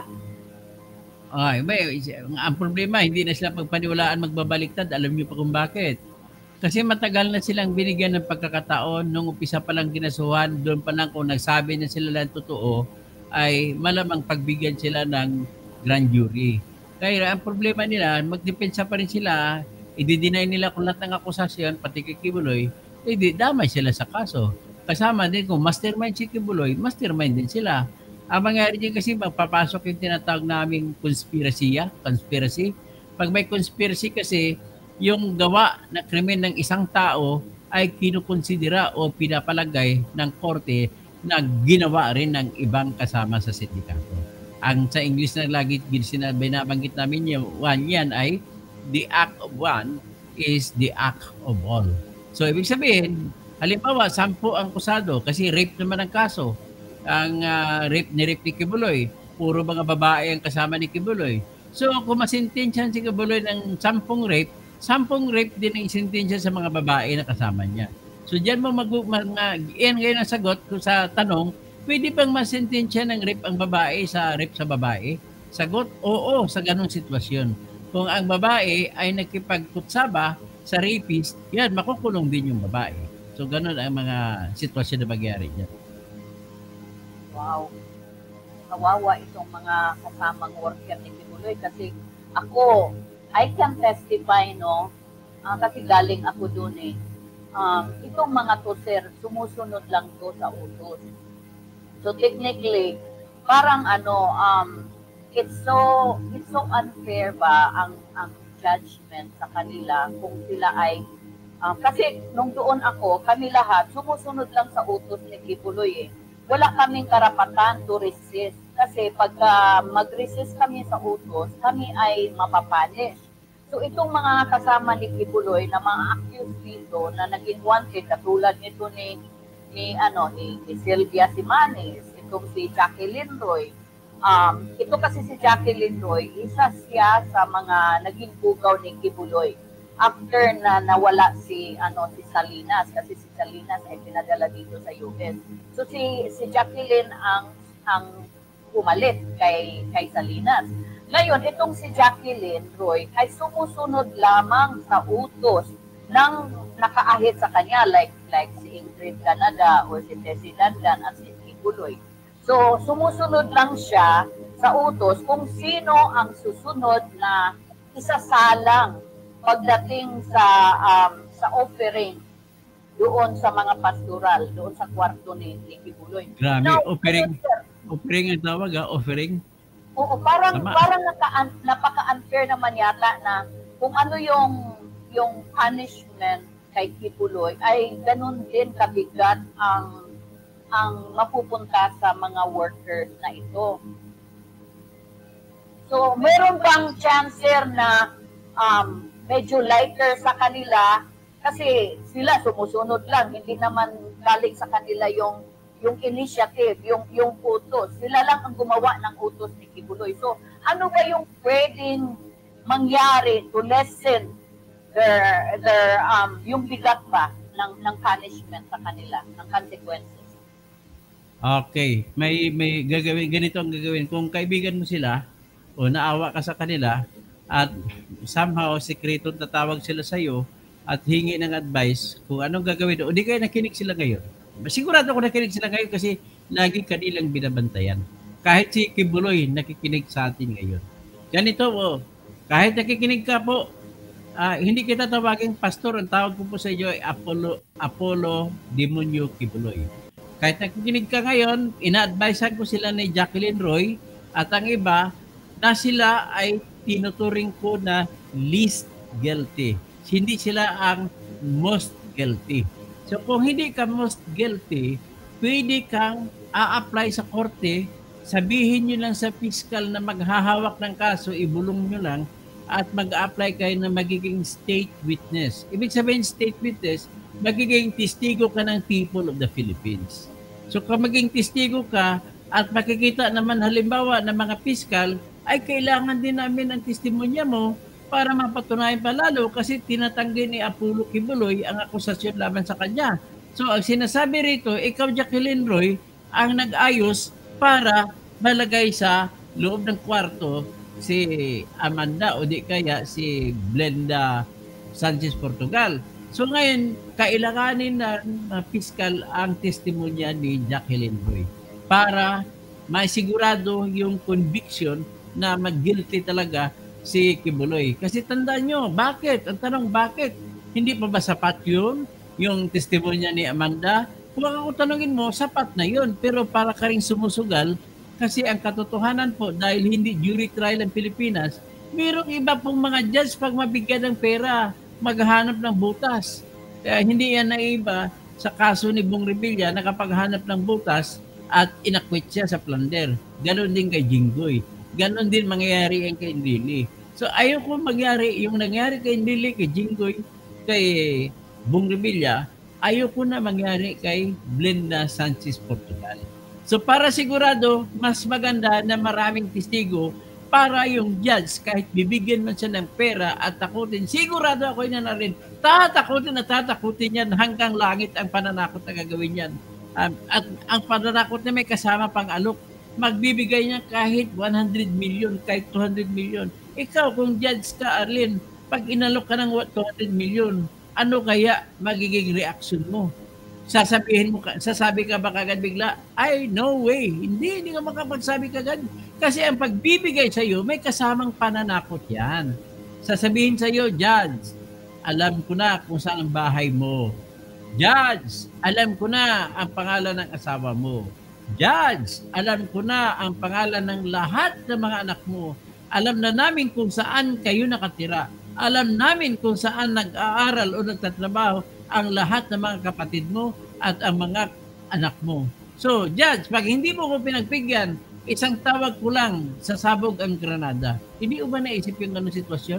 Ay, may, ang problema, hindi na sila pagpaniwalaan magbabaliktad. Alam niyo pa kung bakit. Kasi matagal na silang binigyan ng pagkakataon nung umpisa pa lang kinasuhan, doon pa lang kung nagsabi na sila lang totoo, ay malamang pagbigyan sila ng grand jury. Kaya ang problema nila, magdepensa pa rin sila, i-deny nila kung lahat ng akusasyon, pati kay Kibuloy, hindi, damay sila sa kaso. Kasama din kung mastermind si Kibuloy, mastermind din sila. Ang mangyari din kasi magpapasok yung tinatawag naming conspiracy, conspiracy. Pag may conspiracy kasi, yung gawa na krimen ng isang tao ay kinukonsidera o pinapalagay ng korte na ginawa rin ng ibang kasama sa sindikato. Ang sa English na lagi binabanggit namin yung one yan ay the act of one is the act of all. So ibig sabihin, halimbawa, sampu ang kusado kasi rape naman ang kaso. Ang uh, rape ni rape ni Kibuloy, puro mga babae ang kasama ni Kibuloy. So kung masintensyahan si Kibuloy ng sampung rape, sampung rape din ang isintensya sa mga babae na kasama niya. So diyan mo mag, mag uh, yan ngayon ang sagot ko sa tanong, pwede bang masintensya ng rape ang babae sa rape sa babae? Sagot, oo, sa ganung sitwasyon. Kung ang babae ay nakipagkutsaba sa rapist, yan, makukulong din yung babae. So ganun ang mga sitwasyon na magyari diyan. Wow. Kawawa itong mga kasamang worker ni Kibuloy kasi ako, I can testify, no? Uh, kasi galing ako doon eh. Um, itong mga to, sir, sumusunod lang to sa utos. So technically, parang ano, um, it's so it's so unfair ba ang ang judgment sa kanila kung sila ay um, kasi nung doon ako, kami lahat sumusunod lang sa utos ni Kibuloy eh. Wala kaming karapatan to resist. Kasi pagka mag-resist kami sa utos, kami ay mapapanish. So itong mga kasama ni Kibuloy na mga accused dito na naging wanted, katulad nito ni ni ano ni, ni Sylvia Simanes, itong si Jacqueline Roy, Um, ito kasi si Jacqueline Roy, isa siya sa mga naging bugaw ni Kibuloy after na nawala si ano si Salinas, kasi si Salinas ay pinadala dito sa U S. So si si Jacqueline ang ang umalit kay kay Salinas. Ngayon, itong si Jacqueline Roy ay sumusunod lamang sa utos ng nakaahit sa kanya, like like si Ingrid Canada or si Tessie Dandan at si Kibuloy. So, sumusunod lang siya sa utos kung sino ang susunod na isasalang pagdating sa um, sa offering doon sa mga pastoral, doon sa kwarto ni, ni Kibuloy. Grabe, Now, offering, offering ang tawag ha, offering? Oo, parang, parang naka, napaka-unfair naman yata na kung ano yung, yung punishment kay Kibuloy ay ganun din kabigat ang ang mapupunta sa mga workers na ito. So, meron bang chancer na um, medyo lighter sa kanila kasi sila sumusunod lang, hindi naman galing sa kanila yung yung initiative, yung yung utos. Sila lang ang gumawa ng utos ni Kibuloy. So, ano ba yung pwedeng mangyari to lessen their their um yung bigat ba ng ng punishment sa kanila, ng consequences? Okay, may may gagawin, ganito ang gagawin. Kung kaibigan mo sila o naawa ka sa kanila at somehow sekreto tatawag sila sa iyo at hingi ng advice kung anong gagawin, o di kayo nakinig sila ngayon. Sigurado ako nakinig sila ngayon kasi lagi kanilang binabantayan. Kahit si Kibuloy nakikinig sa atin ngayon. Ganito po, kahit nakikinig ka po, uh, hindi kita tawagin pastor, ang tawag ko po sa iyo ay Apollo, Apollo Demonyo Kibuloy. Kahit nakikinig ka ngayon, ina-advisean ko sila ni Jacqueline Roy at ang iba na sila ay tinuturing ko na least guilty. Hindi sila ang most guilty. So kung hindi ka most guilty, pwede kang a-apply sa korte, sabihin nyo lang sa fiscal na maghahawak ng kaso, ibulong nyo lang at mag-apply kayo na magiging state witness. Ibig sabihin state witness, magiging testigo ka ng people of the Philippines. So kung maging testigo ka at makikita naman halimbawa ng mga piskal, ay kailangan din namin ang testimonya mo para mapatunayan pa lalo kasi tinatanggi ni Apollo Kibuloy ang akusasyon laban sa kanya. So ang sinasabi rito, ikaw Jacqueline Roy ang nag-ayos para malagay sa loob ng kwarto si Amanda o di kaya si Blenda Sanchez Portugal. So ngayon, kailanganin na uh, piskal ang testimonya ni Jacqueline Roy para maisigurado yung conviction na mag-guilty talaga si Kibuloy. Kasi tandaan nyo, bakit? Ang tanong, bakit? Hindi pa ba sapat yun? Yung testimonya ni Amanda? Kung ako tanongin mo, sapat na yun. Pero para ka rin sumusugal, kasi ang katotohanan po, dahil hindi jury trial ang Pilipinas, mayroong iba pong mga judge pag mabigyan ng pera, maghanap ng butas. Kaya hindi yan na iba sa kaso ni Bong Revilla, nakapaghanap ng butas at inakwit siya sa plunder. Ganon din kay Jinggoy. Ganon din mangyayari yan kay Indili. So ayaw ko magyari yung nangyari kay Indili, kay Jinggoy, kay Bong Revilla, ayaw ko na mangyari kay Blenda Sanchez Portugal. So para sigurado, mas maganda na maraming testigo para yung judge, kahit bibigyan man siya ng pera at takutin, sigurado ako na na rin, tatakutin at tatakutin yan hanggang langit ang pananakot na gagawin yan. Um, at ang pananakot na may kasama pang alok, magbibigay niya kahit one hundred million, kahit two hundred million. Ikaw, kung judge ka, Arlene, pag inalok ka ng two hundred million, ano kaya magiging reaction mo? Sasabihin mo, sasabi ka ba kagad bigla, ay, no way, hindi, hindi ka makapagsabi kagad. Kasi ang pagbibigay sa iyo, may kasamang pananakot yan. Sasabihin sa iyo, Judge, alam ko na kung saan ang bahay mo. Judge, alam ko na ang pangalan ng asawa mo. Judge, alam ko na ang pangalan ng lahat ng mga anak mo. Alam na namin kung saan kayo nakatira. Alam namin kung saan nag-aaral o nagtatrabaho ang lahat ng mga kapatid mo at ang mga anak mo. So, Judge, pag hindi mo ko pinagbigyan, isang tawag ko lang, sasabog ang Granada. Hindi mo ba naisip yung anong sitwasyon?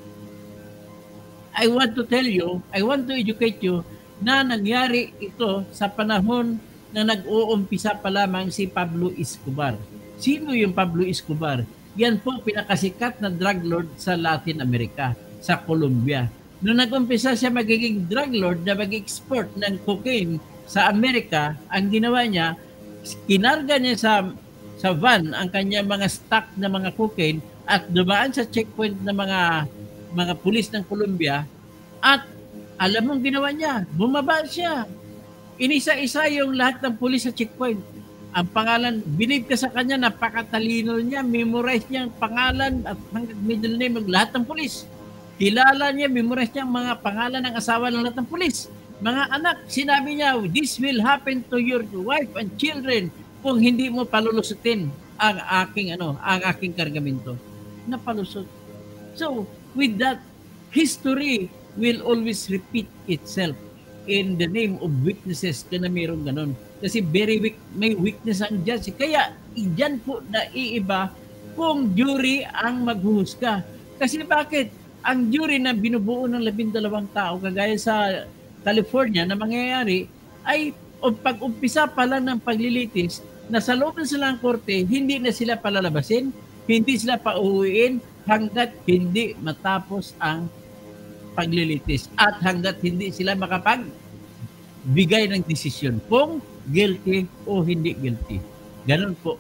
I want to tell you, I want to educate you na nangyari ito sa panahon na nag-uumpisa pa lamang si Pablo Escobar. Sino yung Pablo Escobar? Yan po pinakasikat na drug lord sa Latin America, sa Colombia. Noong nag-umpisa siya magiging drug lord na mag-export ng cocaine sa Amerika, ang ginawa niya, kinarga niya sa sa van ang kanyang mga stock na mga cocaine at dumaan sa checkpoint ng mga mga pulis ng Colombia at alam mong ginawa niya, bumaba siya. Inisa-isa yung lahat ng pulis sa checkpoint. Ang pangalan, believe ka sa kanya, napakatalino niya, memorize niya ang pangalan at hanggang middle name ng lahat ng pulis. Kilala niya, memorize niya ang mga pangalan ng asawa ng lahat ng pulis. Mga anak, sinabi niya, this will happen to your wife and children kung hindi mo palulusutin ang aking ano, ang aking kargamento. Napalusot. So, with that, history will always repeat itself in the name of weaknesses na mayroong ganun. Kasi very weak, may weakness ang judge. Kaya, dyan po naiiba kung jury ang maghuhusga. Kasi bakit? Ang jury na binubuo ng labindalawang tao, kagaya sa California na mangyayari, ay o pag-umpisa pa lang ng paglilitis, na sa loob ng silang korte, hindi na sila palalabasin, hindi sila pauwiin hanggat hindi matapos ang paglilitis at hanggat hindi sila makapagbigay ng desisyon kung guilty o hindi guilty. Ganun po.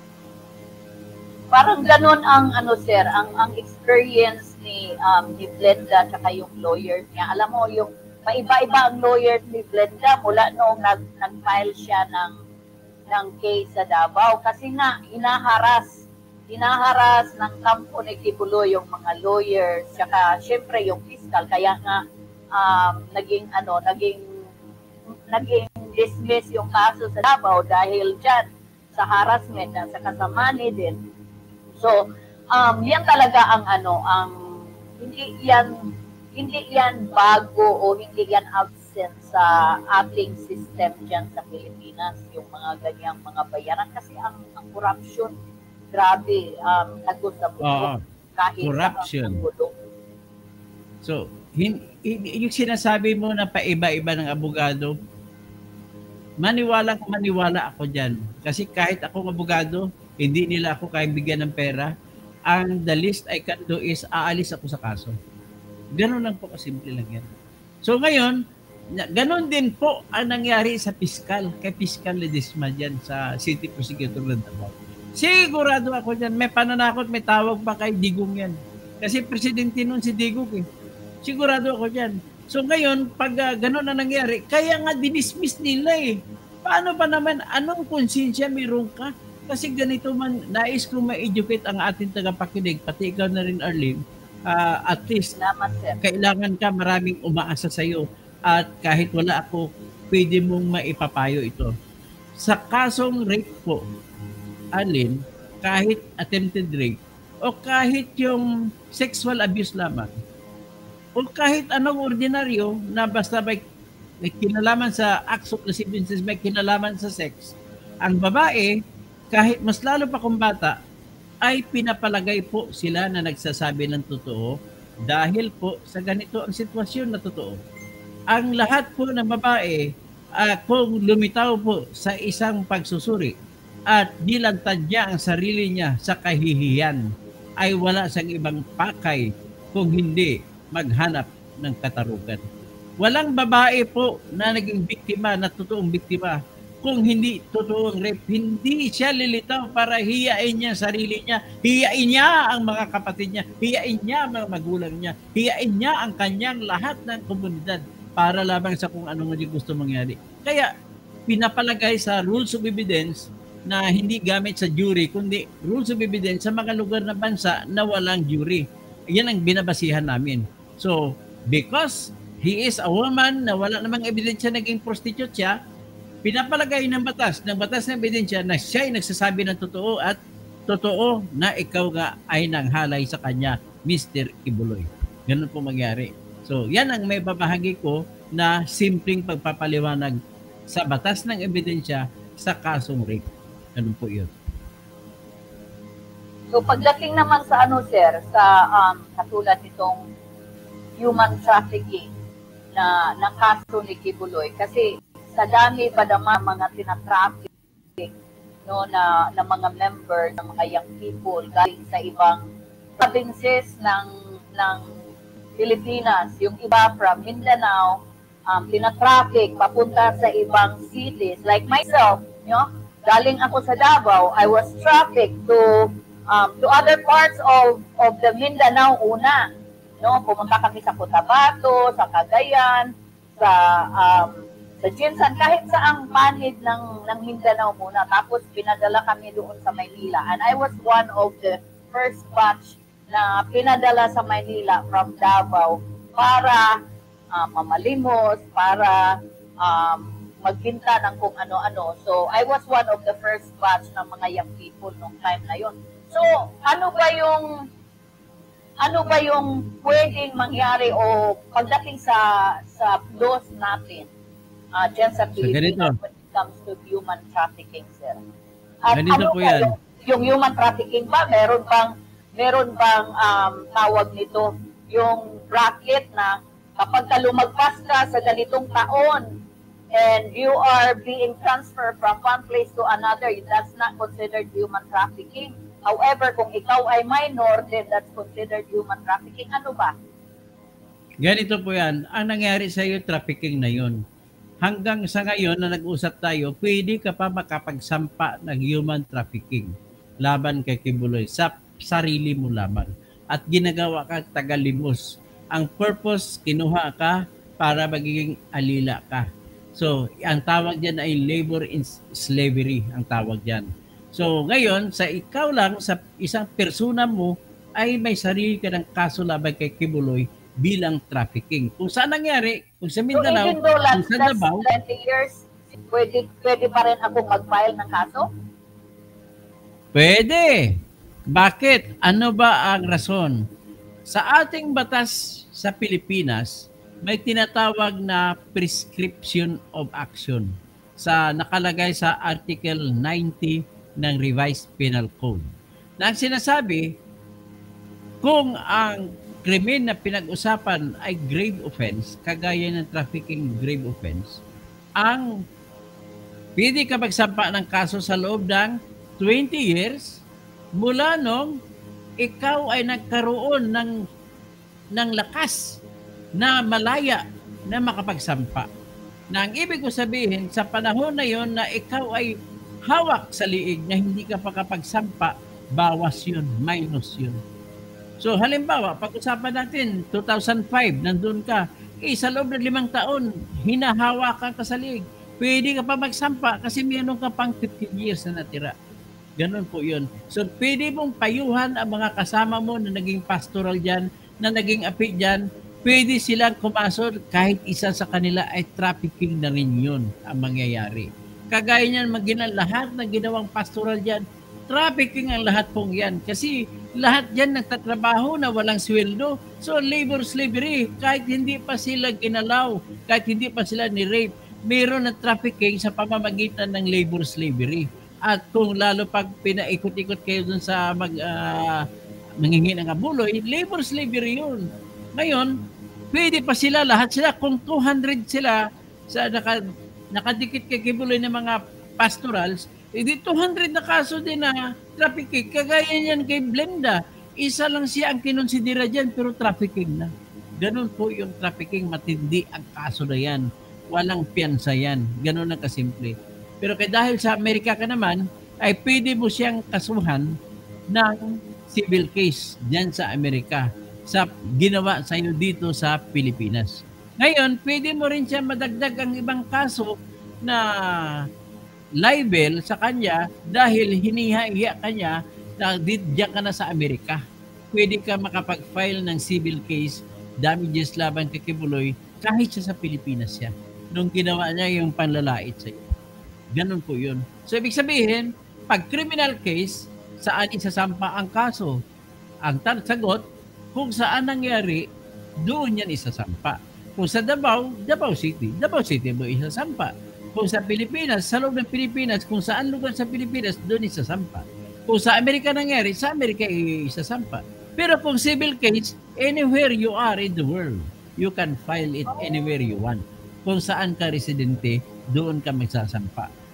Parang ganun ang ano sir, ang ang experience ni um, ni Glenda at yung lawyer niya. Alam mo yung maiba-iba ang lawyer ni Glenda mula noong nag nag-file siya ng ng case sa Davao kasi nga hinaharas hinaharas ng kampo ni Kibuloy yung mga lawyers, saka syempre yung fiscal, kaya nga um, naging ano, naging naging dismiss yung kaso sa Davao dahil dyan sa harassment at sa kasamani din. So, um, yan talaga ang ano, ang hindi yan hindi yan bago o hindi yan absent sa ating system dyan sa Pilipinas, yung mga ganyang mga bayaran kasi ang, ang corruption grabe, um, tagos sa bulo. Kahit corruption. So, hin, hin, yung sinasabi mo na paiba-iba ng abogado, maniwala maniwala ako dyan. Kasi kahit akong abogado, hindi nila ako kaya bigyan ng pera. Ang the least I can do is aalis ako sa kaso. Ganun lang po, kasimple lang yan. So ngayon, ganun din po ang nangyari sa piskal, kay Piskal Ledesma dyan sa City Prosecutor ng Davao. Sigurado ako dyan, may pananakot, may tawag pa kay Digong yan. Kasi presidente nun si Digong eh. Sigurado ako dyan. So ngayon, pag uh, gano'n na nangyari, kaya nga dinismiss nila eh. Paano pa naman, anong konsensya meron ka? Kasi ganito man, nais kong ma-educate ang ating tagapakinig, pati ikaw na rin, Arlene, uh, at least, Salamat, sir. Kailangan ka, maraming umaasa sa'yo. At kahit wala ako, pwede mong maipapayo ito. Sa kasong rape po, Arlene, kahit attempted rape, o kahit yung sexual abuse lamang, o kahit anong ordinaryo na basta may, may kinalaman sa acts of lasciviousness, may kinalaman sa sex, ang babae, kahit mas lalo pa kung bata, ay pinapalagay po sila na nagsasabi ng totoo dahil po sa ganito ang sitwasyon na totoo. Ang lahat po ng babae, uh, kung lumitaw po sa isang pagsusuri, at nilantad niya ang sarili niya sa kahihiyan, ay wala sang ibang pakay kung hindi maghanap ng katarugan. Walang babae po na naging biktima, na totoong biktima, kung hindi totoong rape. Hindi siya lilitaw para hiyain niya sarili niya, hiyain niya ang mga kapatid niya, hiyain niya ang mga magulang niya, hiyain niya ang kanyang lahat ng komunidad para lamang sa kung anong gusto mangyari. Kaya pinapalagay sa rules of evidence na hindi gamit sa jury, kundi rules of evidence sa mga lugar na bansa na walang jury. Yan ang binabasihan namin. So, because he is a woman na wala namang ebidensya naging prostitute siya, pinapalagay ng batas, ng batas ng ebidensya na siya ay nagsasabi ng totoo at totoo na ikaw nga ay nanghalay sa kanya, Mister Kibuloy. Ganun po mangyari. So, yan ang may babahagi ko na simpleng pagpapaliwanag sa batas ng ebidensya sa kasong rape. Ganun po yun. So, pagdating naman sa ano, sir, sa um, katulad nitong human trafficking na ng kaso ni Kibuloy, kasi sa dami pa naman mga tinatraffic no na na mga member ng mga young people galing sa ibang provinces ng ng Pilipinas, yung iba from Mindanao, um, tinatraffic papunta sa ibang cities. Like myself, you know, galing ako sa Davao, I was trafficked to um, to other parts of of the Mindanao una. No, pumunta kami sa Cotabato, sa Cagayan, sa um, sa Jinsan, kahit saang panid ng ng Mindanao muna. Tapos pinadala kami doon sa Maynila. And I was one of the first batch na pinadala sa Maynila from Davao para uh, mamalimos, para um, magbinta ng kung ano-ano. So, I was one of the first batch ng mga young people nung time na yon. So, ano ba yung ano ba yung pwedeng mangyari o pagdating sa sa laws natin uh, dyan sa Pilipinas when it comes to human trafficking, sir? At ganito ano po ba yan. Yung, yung human trafficking ba, meron bang meron bang um, tawag nito, yung bracket na kapag ka lumagpas ka sa ganitong taon and you are being transferred from one place to another, that's not considered human trafficking. However, kung ikaw ay minor, then that's considered human trafficking. Ano ba? Ganito po yan. Ang nangyari sa iyo, trafficking na yun. Hanggang sa ngayon na nag-usap tayo, pwede ka pa makapagsampa ng human trafficking laban kay Kibuloy sa sarili mo lamang. At ginagawa ka tagalimos. Ang purpose, kinuha ka para magiging alila ka. So, ang tawag dyan ay labor in slavery, ang tawag dyan. So, ngayon, sa ikaw lang, sa isang persona mo, ay may sarili ka ng kaso laban kay Kibuloy bilang trafficking. Kung saan nangyari, kung sa Mindanao, so, kung sa Davao, twenty years, pwede, pwede pa rin akong mag-file ng kaso? Pwede. Bakit? Ano ba ang rason? Sa ating batas sa Pilipinas, may tinatawag na prescription of action sa nakalagay sa Article ninety ng Revised Penal Code. Na ang sinasabi, kung ang krimen na pinag-usapan ay grave offense, kagaya ng trafficking grave offense, ang pwede ka magsampa ng kaso sa loob ng twenty years mula nung ikaw ay nagkaroon ng ng lakas na malaya na makapagsampa. Na ang ibig ko sabihin, sa panahon na yon na ikaw ay hawak sa liig na hindi ka pa kapagsampa, bawas yun, minus yun. So halimbawa, pag-usapan natin, two thousand five, nandun ka, eh, sa loob ng limang taon, hinahawakan ka sa liig. Pwede ka pa magsampa kasi meron ka pang fifteen years na natira. Ganun po yun. So, pwede mong payuhan ang mga kasama mo na naging pastoral dyan, na naging api dyan, pwede silang kumasod kahit isa sa kanila ay trafficking na rin yun ang mangyayari. Kagaya niyan, magina lahat na ginawang pastoral dyan, trafficking ang lahat pong yan. Kasi lahat dyan nagtatrabaho na walang sweldo. So, labor slavery, kahit hindi pa sila ginalaw, kahit hindi pa sila ni-rape, mayroon na trafficking sa pamamagitan ng labor slavery. At kung lalo pag pinaikot-ikot kayo dun sa mag, uh, mangingi ng abuloy, labor slavery yun. Ngayon, pwede pa sila, lahat sila, kung two hundred sila sa naka, nakadikit kay Kibuloy ng mga pastorals, edi two hundred na kaso din na trafficking. Kagaya niyan kay Blenda, isa lang siya ang kinonsidera dyan, pero trafficking na. Ganun po yung trafficking, matindi ang kaso na yan. Walang piyansa yan. Ganun ang kasimple. Pero kaya dahil sa Amerika ka naman, ay pwede mo siyang kasuhan ng civil case dyan sa Amerika sa ginawa sa iyo dito sa Pilipinas. Ngayon, pwede mo rin siya madagdag ang ibang kaso na libel sa kanya dahil hinihiya kanya na diyan ka na sa Amerika. Pwede ka makapag-file ng civil case, damages laban kay Kibuloy, kahit siya sa Pilipinas siya. Nung ginawa niya yung panlalait sa iyo. Ganun po yun. So, ibig sabihin, pag criminal case, saan isasampa ang kaso? Ang sagot, kung saan nangyari, doon yan isasampa. Kung sa Davao, Davao City, Davao City mo isasampa. Kung sa Pilipinas, sa loob ng Pilipinas, kung saan lugar sa Pilipinas, doon isasampa. Kung sa Amerika nangyari, sa Amerika isasampa. Pero kung civil case, anywhere you are in the world, you can file it anywhere you want. Kung saan ka residente, doon ka magsasampa.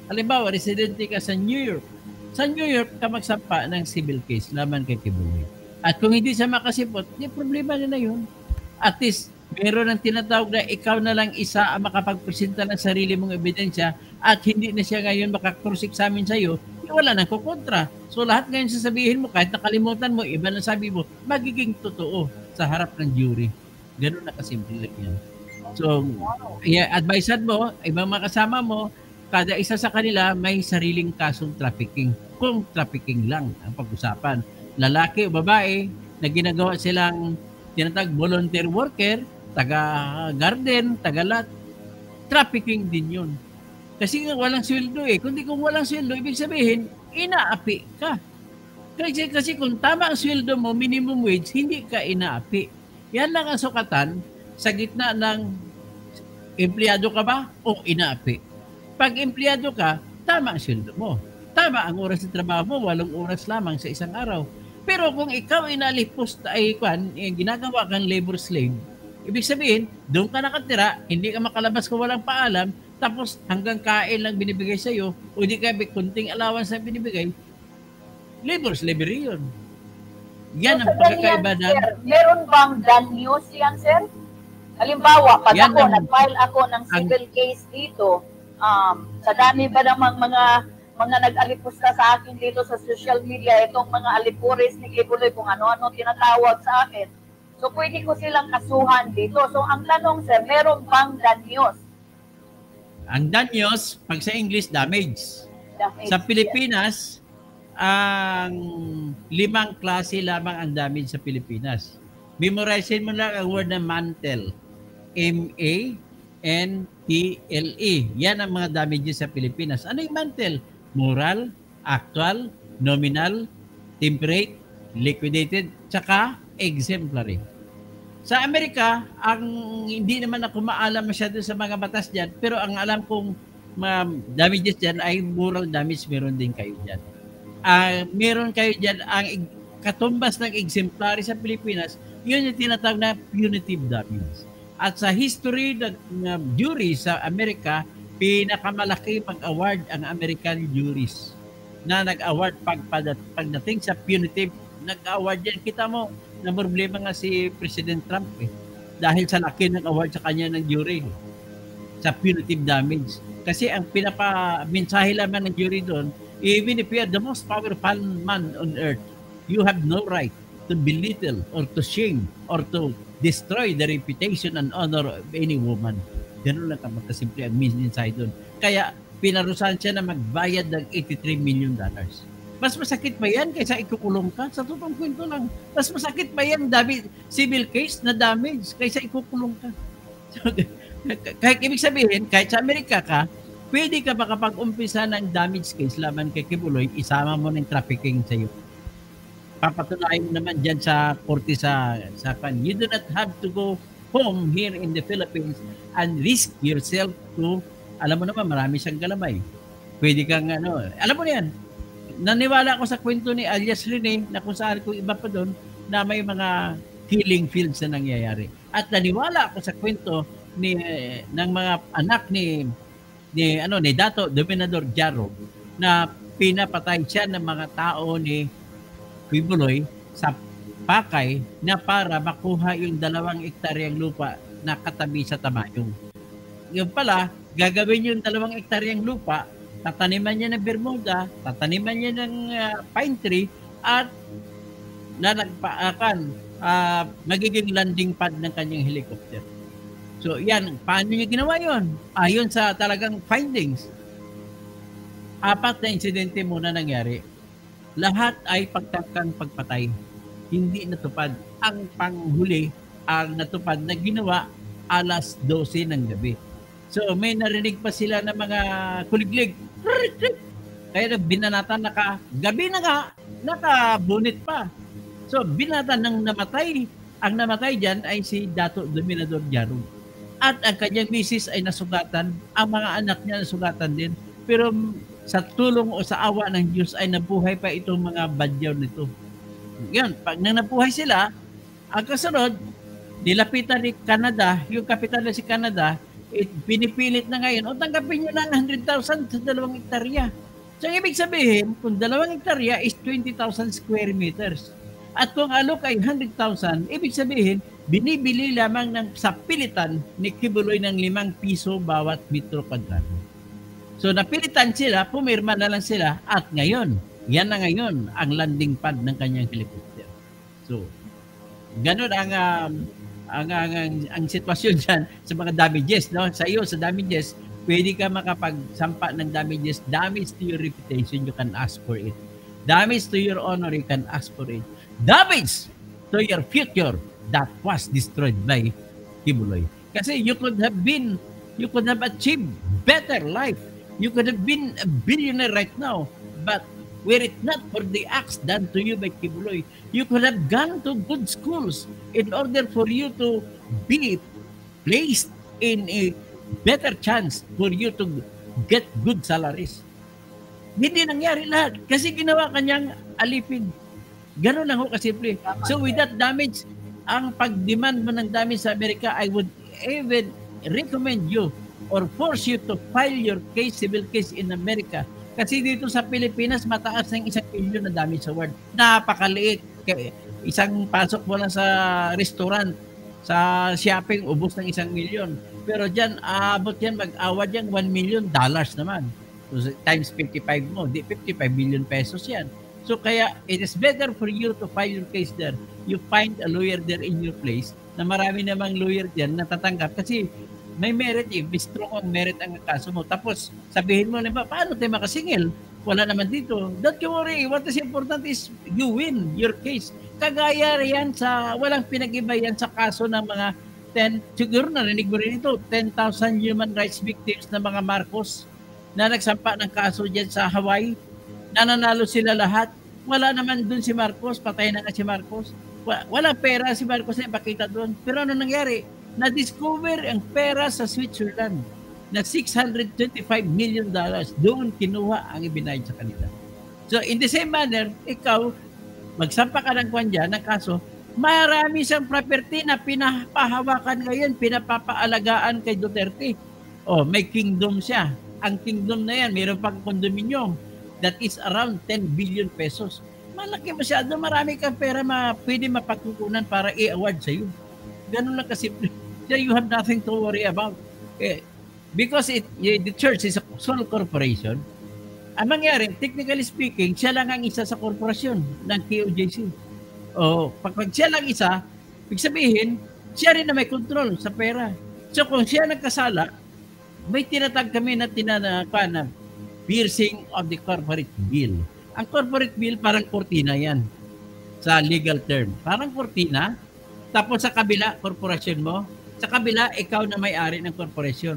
Halimbawa, residente ka sa New York. Sa New York ka magsampa ng civil case laban kay Kibuloy. At kung hindi siya makasipot, di problema na na yun. At least, meron ang tinatawag na ikaw na lang isa ang makapagpresenta ng sarili mong ebidensya at hindi na siya ngayon makakross-examine sa'yo, wala nang kukontra. So lahat ngayon sasabihin mo, kahit nakalimutan mo, iba na sabi mo, magiging totoo sa harap ng jury. Ganun na kasimple lang yan. So, yeah, advisean mo, ibang mga kasama mo, kada isa sa kanila may sariling kasong trafficking. Kung trafficking lang ang pag-usapan. Lalaki o babae na ginagawa silang tinatag volunteer worker, taga-garden, taga-lot, trafficking din yun. Kasi nga walang sweldo eh. Kundi kung walang sweldo, ibig sabihin, inaapi ka. Kasi, kasi kung tama ang sweldo mo, minimum wage, hindi ka inaapi. Yan lang ang sukatan sa gitna ng empleyado ka ba o inaapi. Pag empleyado ka, tama ang sweldo mo. Tama ang oras ng trabaho mo, walong oras lamang sa isang araw. Pero kung ikaw inalipos ay kwan, eh, ginagawa kang labor slave, ibig sabihin, doon ka nakatira, hindi ka makalabas kung walang paalam, tapos hanggang kain lang binibigay sa iyo o di ka kunting allowance na binibigay, labor slavery yun. Yan So, ang sa pagkakaiba ganyan, ng... sir, meron bang danyos yan, sir? Halimbawa, pag Yan ako, ang- nag-file ako ng civil case dito, um, sa dami ba namang mga mga nag-alipusta sa akin dito sa social media, itong mga alipuris ni Kibuloy, kung ano-ano tinatawag sa akin. So, pwede ko silang kasuhan dito. So, ang tanong, sir, meron bang danyos? Ang danyos, pag sa English, damage. Damage, Sa Pilipinas, ang limang klase lamang ang damage sa Pilipinas. Memorizein mo lang ang word na mantle. M A N T L E. Yan ang mga damages sa Pilipinas. Ano yung mantle? Moral, actual, nominal, temperate, liquidated, tsaka exemplary. Sa Amerika, ang hindi naman ako maalam masyado sa mga batas dyan, pero ang alam kong mga damages dyan ay moral damage, meron din kayo dyan. Uh, meron kayo dyan ang katumbas ng exemplary sa Pilipinas, yun yung tinatawag na punitive damage. At sa history ng uh, jury sa Amerika, pinakamalaki pag-award ang American juries na nag-award pag, pag, pagdating sa punitive, nag-award yan. Kita mo, na problema nga si President Trump eh. Dahil sa laki ng award sa kanya ng jury eh, sa punitive damage. Kasi ang pinapa-mensahe lamang ng jury doon, even if you are the most powerful man on earth, you have no right to belittle or to shame or to destroy the reputation and honor of any woman. Ganun lang kamata simple ang inside doon. Kaya pinarusahan siya na magbayad ng eighty-three million dollars. Mas masakit ba yan kaysa ikukulong ka? Sa totoong kwento lang. Mas masakit ba yan dami, civil case na damage kaysa ikukulong ka? So, kahit ibig sabihin, kahit sa Amerika ka, pwede ka makapag-umpisa ng damage case laban kay Kibuloy, isama mo ng trafficking sa iyo. Papatunayan mo naman dyan sa korte sa sa kan. You do not have to go home here in the Philippines and risk yourself to, alam mo naman, marami siyang galamay. Pwede kang, ano, alam mo yan, naniwala ako sa kwento ni alias Rene na kung saan ko iba pa doon na may mga healing fields na nangyayari. At naniwala ako sa kwento ni ng mga anak ni ni ano ni Dato Dominador Jaro na pinapatay siya ng mga tao ni Kibuloy sa Pakay na para makuha yung dalawang ektaryang lupa na katabi sa Tamayong. Yung pala, gagawin yung dalawang ektaryang lupa, tataniman niya ng Bermuda, tataniman niya ng uh, pine tree, at na nagpaakan, uh, magiging landing pad ng kanyang helicopter. So yan, paano niya ginawa yun? Ayon sa talagang findings, apat na insidente muna nangyari. Lahat ay pagtakang pagpatay. Hindi natupad. Ang panghuli ang natupad na ginawa alas dose ng gabi. So may narinig pa sila ng mga kuliglig. Kaya binanatan naka, gabi na nga, nakabunit pa. So binanatan ng namatay. Ang namatay dyan ay si Dato Dominador Jaro. At ang kanyang misis ay nasugatan. Ang mga anak niya nasugatan din. Pero sa tulong o sa awa ng Diyos ay nabuhay pa itong mga badyaw nito. Yun, pag nang nabuhay sila, ang kasunod, nilapitan ni Canada, yung kapital na si Canada, it, pinipilit na ngayon, o tanggapin nyo na ang one hundred thousand sa dalawang hektarya. So, ang ibig sabihin, kung dalawang hektarya is twenty thousand square meters. At kung alok ay one hundred thousand, ibig sabihin, binibili lamang ng sa pilitan ni Kibuloy ng limang piso bawat metro kwadrado. So, napilitan sila, pumirma na lang sila, at ngayon, yan na ngayon ang landing pad ng kanyang helicopter. So, ganun ang, um, ang, ang, ang, ang sitwasyon dyan sa mga damages. No? Sa iyo, sa damages, pwede ka makapagsampa ng damages. Damage to your reputation, you can ask for it. Damage to your honor, you can ask for it. Damage to your future that was destroyed by Kibuloy. Kasi you could have been, you could have achieved better life. You could have been a billionaire right now. But were it not for the acts done to you by Kibuloy, you could have gone to good schools in order for you to be placed in a better chance for you to get good salaries. Hindi nangyari lahat kasi ginawa kanyang alipin. Ganun lang ho kasimple. So with that damage, ang pag-demand mo ng damage sa Amerika, I would even recommend you or force you to file your case, civil case in America. Kasi dito sa Pilipinas, mataas ng isang milyon na damage award. Napakaliit. Isang pasok mo lang sa restaurant, sa shopping, ubos ng isang milyon. Pero dyan, abot yan, mag-award yan, one million dollars naman. So, times fifty-five mo, di fifty-five billion pesos yan. So kaya, it is better for you to file your case there. You find a lawyer there in your place, na marami namang lawyer dyan na tatanggap. Kasi may merit eh, may strong ang merit ang kaso mo. Tapos, sabihin mo, ba, paano tayo makasingil? Wala naman dito. Don't you worry. What is important is you win your case. Kagaya yan sa, walang pinag-iba yan sa kaso ng mga ten, siguro narinig mo rin ito, ten thousand human rights victims na mga Marcos na nagsampa ng kaso dyan sa Hawaii. Nananalo sila lahat. Wala naman dun si Marcos. Patay na nga si Marcos. Wala pera si Marcos na ipakita doon. Pero ano nangyari? Na-discover ang pera sa Switzerland na six hundred twenty-five million dollars. Doon kinuha ang ibinayad sa kanila. So in the same manner, ikaw, magsampa ka ng kwan dyan, ng kaso, marami siyang property na pinapahawakan ngayon, pinapapaalagaan kay Duterte. Oh, may kingdom siya. Ang kingdom na yan, mayroon pang condominium that is around ten billion pesos. Malaki masyado, marami kang pera ma pwede mapagkukunan para i-award sa iyo. Ganun lang kasimple. So you have nothing to worry about. Eh, because it, the church is a sole corporation, ang mangyari, technically speaking, siya lang ang isa sa korporasyon ng K O J C. O, pag, pag siya lang isa, ibig sabihin, siya rin na may control sa pera. So kung siya nagkasala, may tinatag kami na tinanapa na piercing of the corporate bill. Ang corporate bill parang kortina yan sa legal term. Parang kortina. Tapos sa kabila, korporasyon mo. Sa kabila, ikaw na may-ari ng korporasyon.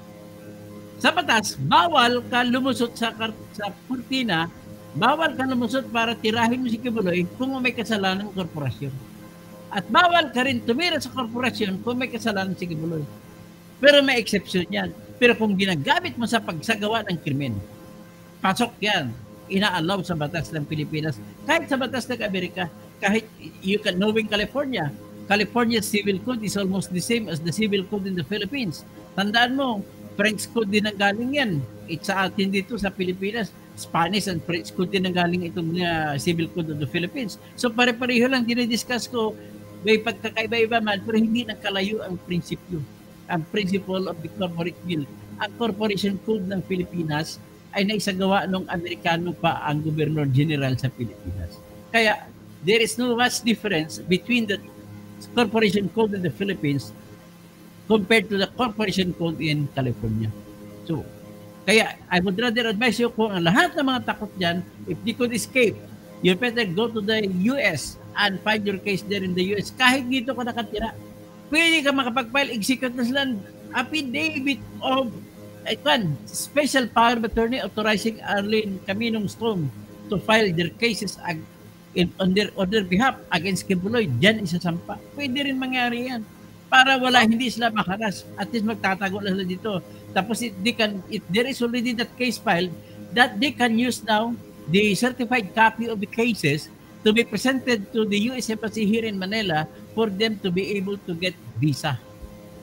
Sa batas, bawal ka lumusot sa, sa kortina, bawal ka lumusot para tirahin mo si Kibuloy kung may kasalanan ng korporasyon. At bawal ka rin tumira sa korporasyon kung may kasalanan si Kibuloy. Pero may exception yan. Pero kung ginagamit mo sa pagsagawa ng krimen, pasok yan. Ina-allow sa batas ng Pilipinas. Kahit sa batas ng Amerika, kahit you can knowing California, California's civil code is almost the same as the civil code in the Philippines. Tandaan mo, French code din ang galing yan. It's sa atin dito sa Pilipinas, Spanish and French code din ang galing itong uh, civil code of the Philippines. So pare-pareho lang dinidiscuss ko, may pagkakaiba-iba man, pero hindi nagkalayo ang prinsipyo, ang principle of the corporate bill. Ang corporation code ng Pilipinas ay naisagawa ng Amerikano pa ang Governor General sa Pilipinas. Kaya there is no much difference between the corporation code in the Philippines compared to the corporation code in California. So, kaya I would rather advise you kung ang lahat ng mga takot dyan, if they could escape, you better go to the U S and find your case there in the U S. Kahit dito ka nakatira, pwede ka makapag-file executive land affidavit of one, special power of attorney authorizing Arlene Caminong Stone to file their cases ag in, on, their, on their behalf against Kibuloy. Diyan isasampa. Pwede rin mangyari yan. Para wala, hindi sila makaras. At least magtatago lang sila dito. Tapos it, they can, if there is already that case filed, that they can use now the certified copy of the cases to be presented to the U S Embassy here in Manila for them to be able to get visa.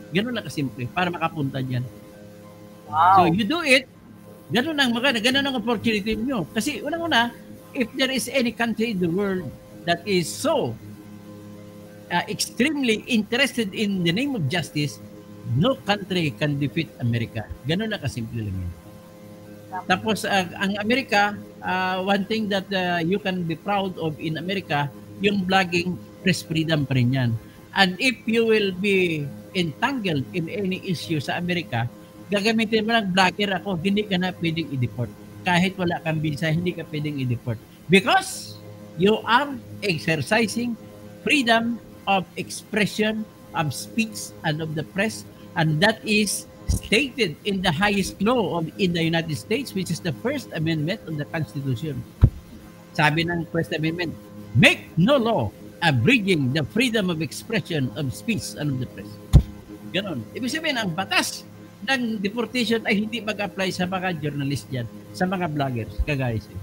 Ganun lang kasimple para makapunta dyan. Wow. So you do it, ganun ang maganda, ganun ang opportunity nyo. Kasi unang-una, if there is any country in the world that is so uh, extremely interested in the name of justice, no country can defeat America. Ganun lang kasimple lang yun. Tapos uh, ang Amerika, uh, one thing that uh, you can be proud of in America, yung blogging, press freedom pa rin yan. And if you will be entangled in any issue sa Amerika, gagamitin mo lang blogger ako, hindi ka na pwedeng i-deport. Kahit wala kang visa, hindi ka pwedeng i-deport. Because you are exercising freedom of expression, of speech, and of the press, and that is stated in the highest law of in the United States, which is the First Amendment of the Constitution. Sabi ng First Amendment, make no law abridging the freedom of expression, of speech, and of the press. Ganon. Ibig sabihin, ang batas ng deportation ay hindi mag-apply sa mga journalist dyan, sa mga vloggers, kagaya siya.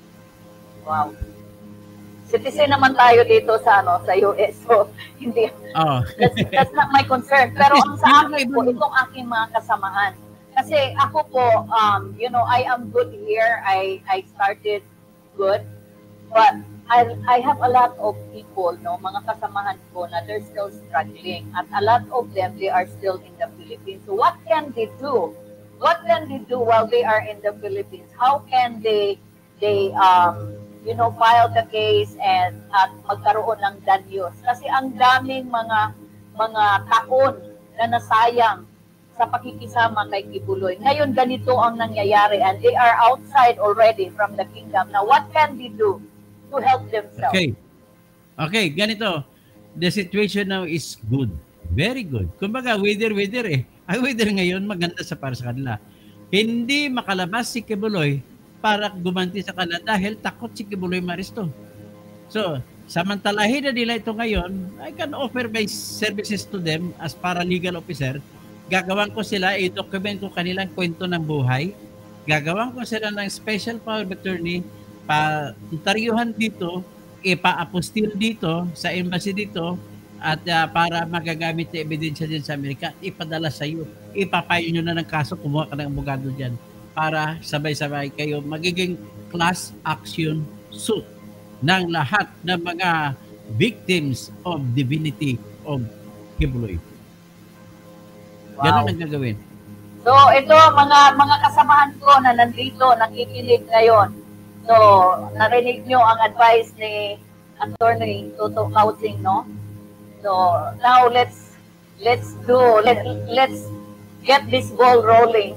Wow. Citizen naman tayo dito sa ano sa U S, so hindi oh. that's, that's not my concern. Pero ang sa akin po, itong aking mga kasamahan. Kasi ako po, um, you know, I am good here. I I started good, but I I have a lot of people, no, mga kasamahan ko na they're still struggling, at a lot of them they are still in the Philippines. So what can they do? What can they do while they are in the Philippines? How can they they um you know, file the case and at magkaroon ng danyos. Kasi ang daming mga mga taon na nasayang sa pakikisama kay Kibuloy. Ngayon, ganito ang nangyayari and they are outside already from the kingdom. Now, what can they do to help themselves? Okay. Okay, ganito. The situation now is good. Very good. Kumbaga, weather-weather eh. Ang weather ngayon, maganda sa para sa kanila. Hindi makalabas si Kibuloy para gumanti sa kanila dahil takot si Kibuloy Maristo. So, samantalahin na nila ito ngayon, I can offer my services to them as paralegal officer. Gagawan ko sila, i-document ko kanilang kwento ng buhay. Gagawan ko sila ng special power of attorney pa taryuhan dito, ipa-apostil dito sa embassy dito at uh, para magagamit na ebidensya din sa Amerika, ipadala sa iyo. Ipapayo nyo na ng kaso, kumuha ka ng abogado dyan para sabay-sabay kayo magiging class action suit ng lahat ng mga victims of divinity of Kibuloy. Wow. Ganun ang gagawin. So ito, mga mga kasamahan ko na nandito, nakikinig ngayon. So, narinig nyo ang advice ni Attorney Toto Kautsing, no? So, now let's let's do, let, let's get this ball rolling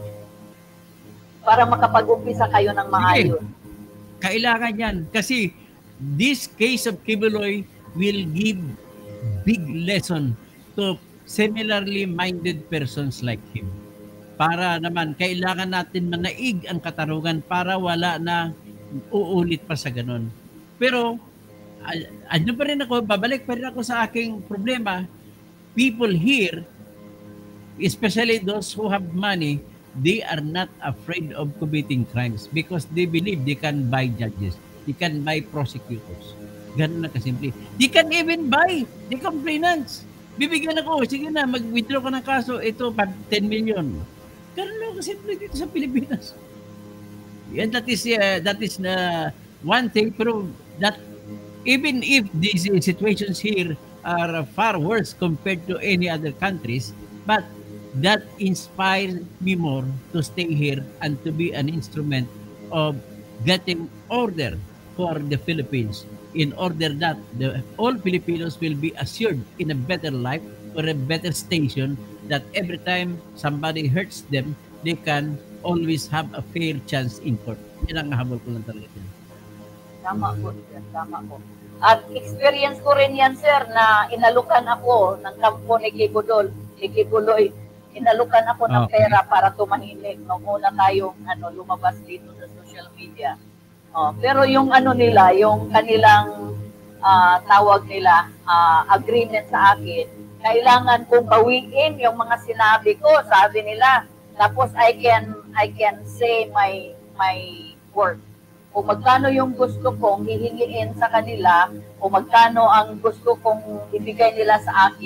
para makapag-umpisa kayo ng maayos. Kailangan yan. Kasi this case of Kibuloy will give big lesson to similarly minded persons like him. Para naman, kailangan natin manaig ang katarungan para wala na uulit pa sa ganun. Pero, ano pa rin ako, babalik pa rin ako sa aking problema. People here, especially those who have money, they are not afraid of committing crimes because they believe they can buy judges, they can buy prosecutors. Ganun na kasimple. They can even buy the complainants. Bibigyan ako, sige na, mag-withdraw ka ng kaso, ito, ten million. Ganun na kasimple dito sa Pilipinas. And that is, uh, that is uh, one thing, pero that even if these situations here are far worse compared to any other countries, but that inspired me more to stay here and to be an instrument of getting order for the Philippines in order that the, all Filipinos will be assured in a better life or a better station that every time somebody hurts them, they can always have a fair chance in court. Yan ang habol ko lang talaga. Tama po, sir. Tama po. At experience ko rin yan, sir, na inalukan ako ng kampo ni Kibudol, ni Kibuloy. Inalukan ako ng okay. pera para tumahimik nung una tayong ano, lumabas dito sa social media. Oh, pero yung ano nila, yung kanilang uh, tawag nila, uh, agreement sa akin, kailangan kong bawiin yung mga sinabi ko, sabi nila. Tapos I can I can say my my work. Kung magkano yung gusto kong hihingiin sa kanila, o magkano ang gusto kong ibigay nila sa akin,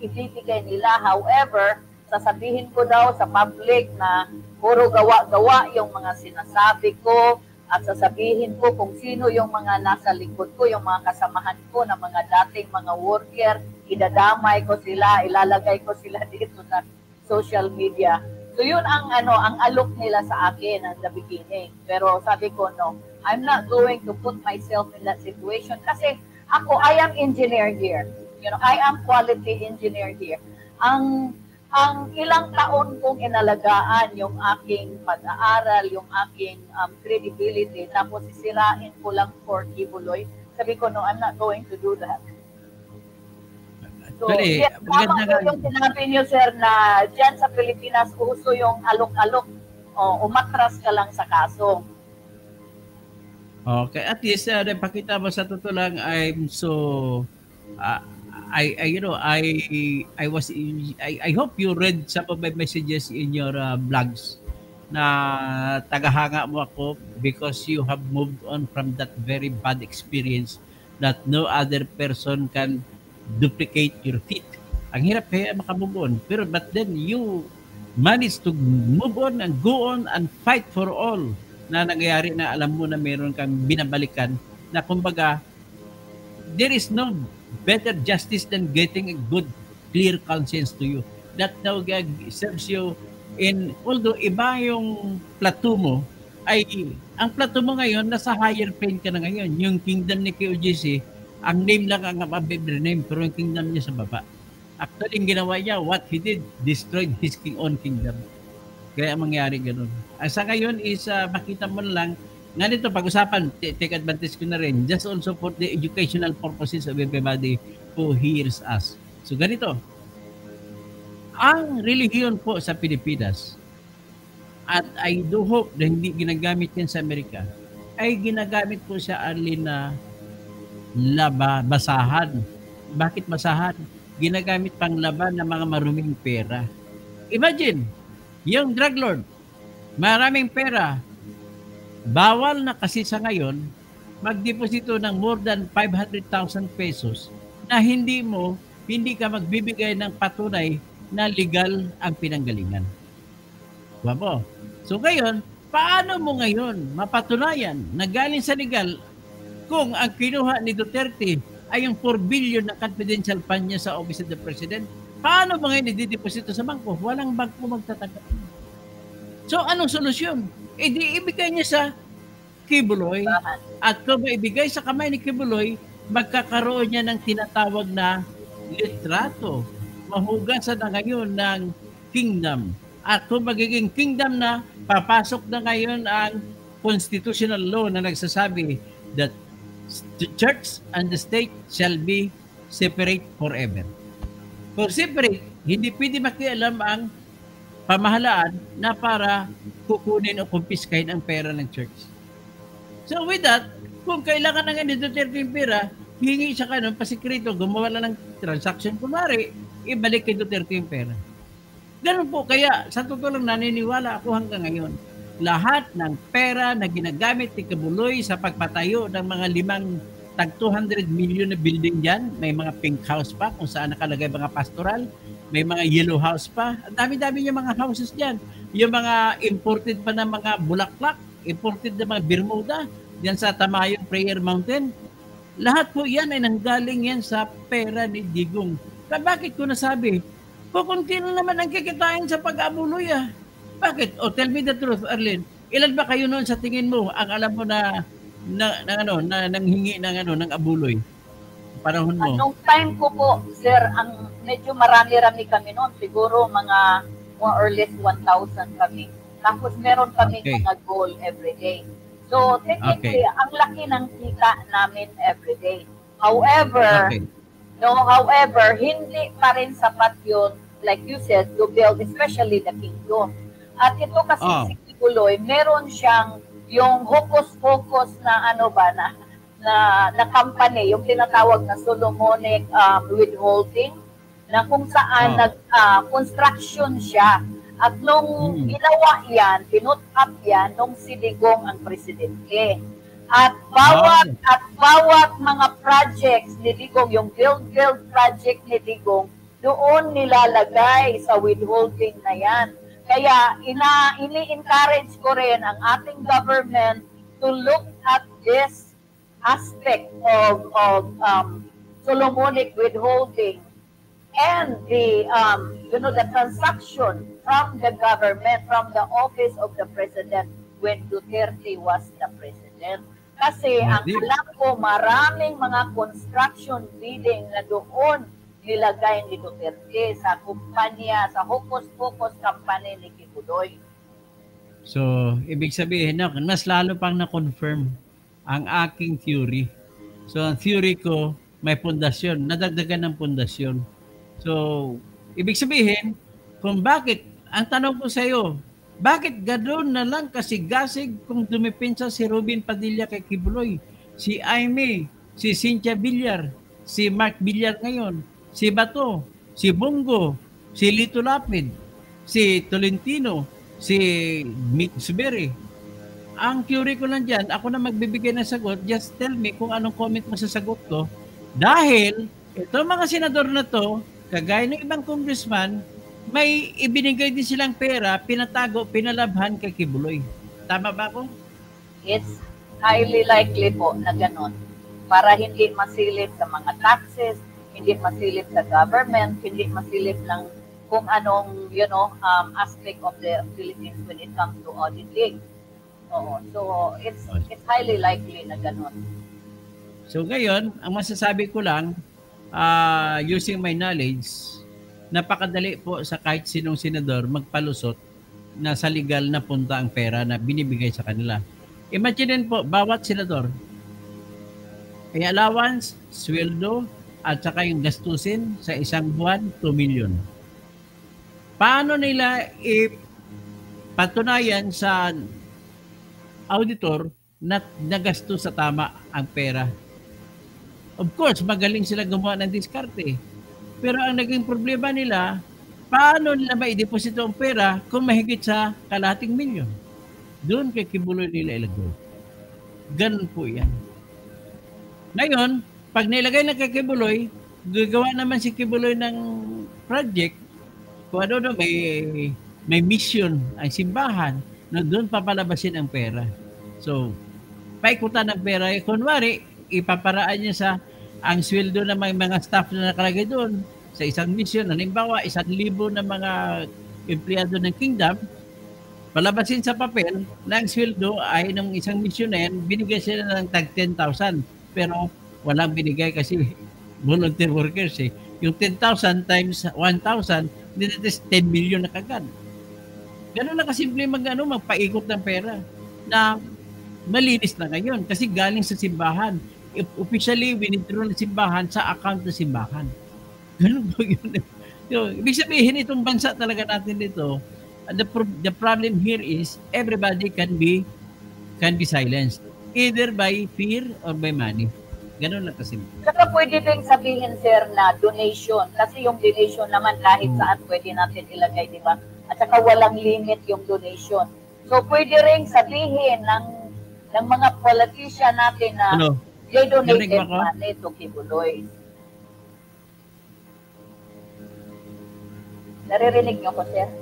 ibibigay nila. However, sasabihin ko daw sa public na puro gawa-gawa yung mga sinasabi ko at sasabihin ko kung sino yung mga nasa likod ko, yung mga kasamahan ko na mga dating mga worker, idadamay ko sila, ilalagay ko sila dito sa social media. So yun ang ano, ang alok nila sa akin at the beginning. Pero sabi ko, no, I'm not going to put myself in that situation kasi ako, I am engineer here. You know, I am quality engineer here. Ang ang ilang taon kong inalagaan yung aking pag-aaral, yung aking um, credibility, tapos sisirain ko lang for Kibuloy. Sabi ko, no, I'm not going to do that. So, Actually, yes, tama po yung sinabi niyo, sir, na dyan sa Pilipinas, uso yung alok-alok. O, umatras ka lang sa kaso. Okay, at least uh, pakita mo sa totoo lang, I'm so uh, I, I you know I I was I, I hope you read some of my messages in your uh, blogs na tagahanga mo ako because you have moved on from that very bad experience that no other person can duplicate your feat. Ang hirap kaya makamove on, pero but then you managed to move on and go on and fight for all na nangyayari na alam mo na meron kang binabalikan na kumbaga there is no better justice than getting a good clear conscience to you that now serves you in, although iba yung plateau mo ay ang plateau mo ngayon nasa higher plane ka na ngayon. Yung kingdom ni K O J C ang name lang ang mabibigay name pero yung kingdom niya sa baba. Actually yung ginawa niya, what he did, destroyed his king own kingdom. Kaya mangyari ganun. Sa ngayon is uh, makita mo lang nga nito pag-usapan, take advantage ko na rin, just also for the educational purposes of everybody who hears us. So ganito, ang relihiyon po sa Pilipinas, at I do hope na hindi ginagamit yan sa Amerika, ay ginagamit po sa Arlene na laba, basahan. Bakit basahan? Ginagamit pang laban ng mga maruming pera. Imagine, yung drug lord, maraming pera, bawal na kasi sa ngayon magdeposito ng more than five hundred thousand pesos na hindi mo, hindi ka magbibigay ng patunay na legal ang pinanggalingan. Diba po? So ngayon, paano mo ngayon mapatunayan na galing sa legal kung ang kinuha ni Duterte ay yung four billion na confidential fund niya sa Office of the President? Paano mo ngayon i-deposito sa bangko? Walang bangko magtatanggap. So anong solusyon? E di ibigay niya sa Kibuloy at kung maibigay sa kamay ni Kibuloy, magkakaroon niya ng tinatawag na litrato. Mahugasan na ngayon ng kingdom. At kung magiging kingdom na, papasok na ngayon ang constitutional law na nagsasabi that the church and the state shall be separate forever. For separate, hindi pwede makialam ang pamahalaan na para kukunin o kumpiskahin ang pera ng church. So with that, kung kailangan na nga ni Duterte yung pera, hingi siya ka nun, pasikreto, gumawa lang ng transaction, kumari, ibalik kay Duterte yung pera. Ganun po, kaya sa totoo lang naniniwala ako hanggang ngayon, lahat ng pera na ginagamit ni Kibuloy sa pagpatayo ng mga limang tag two hundred million na building dyan, may mga pink house pa kung saan nakalagay mga pastoral, may mga yellow house pa. Ang dami-dami yung mga houses dyan. Yung mga imported pa ng mga bulaklak, imported na mga Bermuda, dyan sa Tamayong Prayer Mountain. Lahat po yan ay nanggaling yan sa pera ni Digong. Kaya bakit ko nasabi? Kukunti na naman ang kikitain sa pag-abuloy ah. Bakit? O oh, tell me the truth, Arlene. Ilan ba kayo noon sa tingin mo ang alam mo na na, na ano na nanghingi ng ano ng abuloy? Panahon mo. Anong time ko po, sir, ang medyo marami-rami kami noon, siguro mga more or less one thousand kami. Tapos meron kami okay. mga goal every day. So technically, okay. ang laki ng kita namin every day. However, okay. no, however, hindi pa rin sapat yun, like you said, to build especially the kingdom. At ito kasi oh. si Kibuloy, meron siyang yung hocus-pocus na ano ba na na, na company, yung tinatawag na Solomonic um, withholding, na kung saan oh. nag uh, construction siya. At nung hmm. ginawa yan, pinut up yan nung si Digong ang presidente. At bawat oh. at bawat mga projects ni Digong, yung build build project ni Digong, doon nilalagay sa withholding na yan. Kaya ina, ini-encourage ko rin ang ating government to look at this aspect of, of um, Solomonic withholding and the um, you know the transaction from the government, from the office of the president when Duterte was the president. Kasi ang alam ko, maraming mga construction bidding na doon nilagay ni Duterte sa kumpanya, sa Hocus-Pocus company ni Kibuloy. So, ibig sabihin na, mas lalo pang na-confirm ang aking theory. So, ang theory ko, may pundasyon, nadagdagan ng pundasyon. So, ibig sabihin, kung bakit, ang tanong ko sa iyo, bakit ganoon na lang kasigasig kung dumipinsa si Robin Padilla kay Kibuloy, si Aimee, si Cynthia Villar, si Mark Villar ngayon, si Bato, si Bongo, si Lito Lapid, si Tolentino, si Mick Suberi. Ang theory ko lang dyan, ako na magbibigay ng sagot, just tell me kung anong comment mo sa sagot ko. Dahil, ito mga senador na to, kagaya ng ibang congressman, may ibinigay din silang pera, pinatago, pinalabhan kay Kibuloy. Tama ba ako? It's highly likely po na gano'n. Para hindi masilip sa mga taxes, hindi masilip sa government, hindi masilip lang kung anong, you know, um, aspect of the Philippines when it comes to auditing. Oo. So, it's it's highly likely na gano'n. So, ngayon, ang masasabi ko lang, uh, using my knowledge, napakadali po sa kahit sinong senador magpalusot na sa legal na punta ang pera na binibigay sa kanila. Imagine po, bawat senador, may allowance, sweldo, at saka yung gastusin sa isang buwan, two million. Paano nila ipatunayan sa auditor na nagasto sa tama ang pera? Of course, magaling sila gumawa ng diskarte. Pero ang naging problema nila, paano nila maideposito ang pera kung mahigit sa kalahating milyon? Doon kay Kibuloy nila ilagay. Ganun po yan. Ngayon, pag nilagay na kay Kibuloy, gagawa naman si Kibuloy ng project, kung ano na may, may mission ang simbahan, na doon papalabasin ang pera. So, paikutan ng pera, eh, kunwari, ipaparaan niya sa ang sweldo ng mga, mga staff na nakalagay doon sa isang mission, halimbawa, isang libo na mga empleyado ng kingdom, palabasin sa papel na ang sweldo ay ng isang mission na yan, binigay sila ng tag ten thousand. Pero walang binigay kasi volunteer workers eh. Yung ten thousand times one thousand, this ten million na kagad. Ganun na kasimple mag, ano, magpaikot ng pera na malinis na ngayon kasi galing sa simbahan. Officially, winidraw ng simbahan sa account ng simbahan. Ganun po yun. So, ibig sabihin, itong bansa talaga natin dito, the, the problem here is everybody can be can be silenced. Either by fear or by money. Ganun lang kasi. Saka pwede din sabihin, sir, na donation. Kasi yung donation naman kahit hmm. saan pwede natin ilagay, di ba? At saka walang limit yung donation. So, pwede rin sabihin ng, ng mga politician natin na ano? They donated money to Kibuloy. Naririnig niyo ko, sir?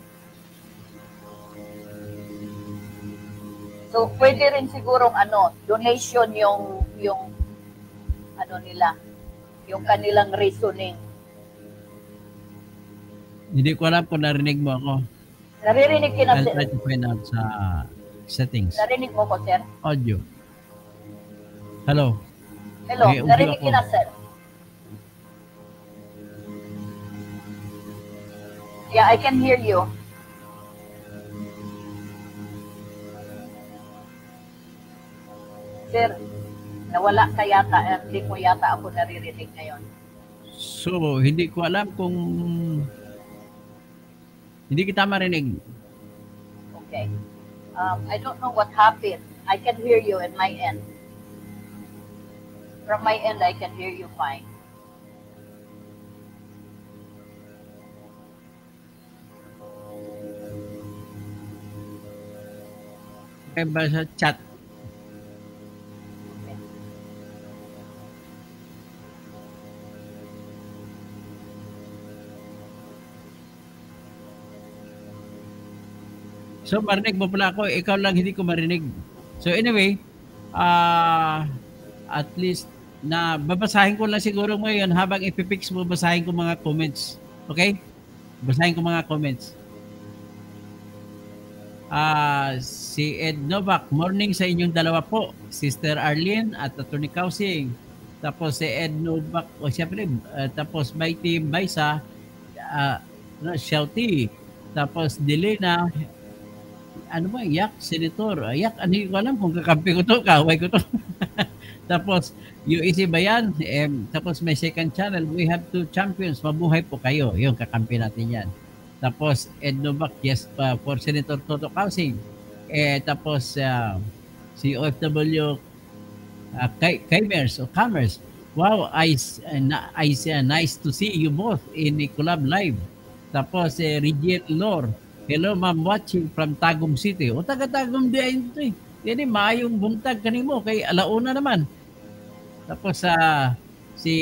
So, pwede rin sigurong ano, donation yung yung ano nila, yung kanilang reasoning. Hindi ko alam kung narinig mo ako. Naririnig kita, sir. I'll try to find out sa settings. Narinig mo ko, sir? Audio. Hello. Hello, okay, narinig kita, sir. Yeah, I can hear you. Sir, nawala ka yata, hindi mo yata ako naririnig ngayon. So, hindi ko alam kung hindi kita marinig. Okay. Um, I don't know what happened. I can hear you in my end. From my end, I can hear you fine. Okay ba sa chat? So, marinig mo pala ako. Ikaw lang hindi ko marinig. So, anyway, uh, at least, na babasahin ko lang siguro ngayon habang ipipix mo, basahin ko mga comments. Okay? Basahin ko mga comments. Ah, uh, si Ed Novak, morning sa inyong dalawa po, Sister Arlene at Attorney Kausing. Tapos si Ed Novak, o oh, siyempre, uh, tapos Mighty Baisa, uh, no, Shouty. Tapos Delena, ano ba, Yak, Senator. Yak, ano yung alam kung kakampi ko to, kaway ko to. Tapos, U E C Bayan, eh, tapos may second channel, we have two champions, mabuhay po kayo. Yung kakampi natin yan. Tapos, Ed Novak, yes, uh, for Senator Toto Kausing. Eh, tapos, uh, si O F W uh, Kamers, o Kamers. Wow, I, uh, I, uh, nice to see you both in the collab live. Tapos, eh, Regine Lor. Hello, ma'am, watching from Tagum City. O, taga-Tagum di ay ito eh. Yan eh, maayong buntag kanimo kay alauna naman. Tapos, uh, si...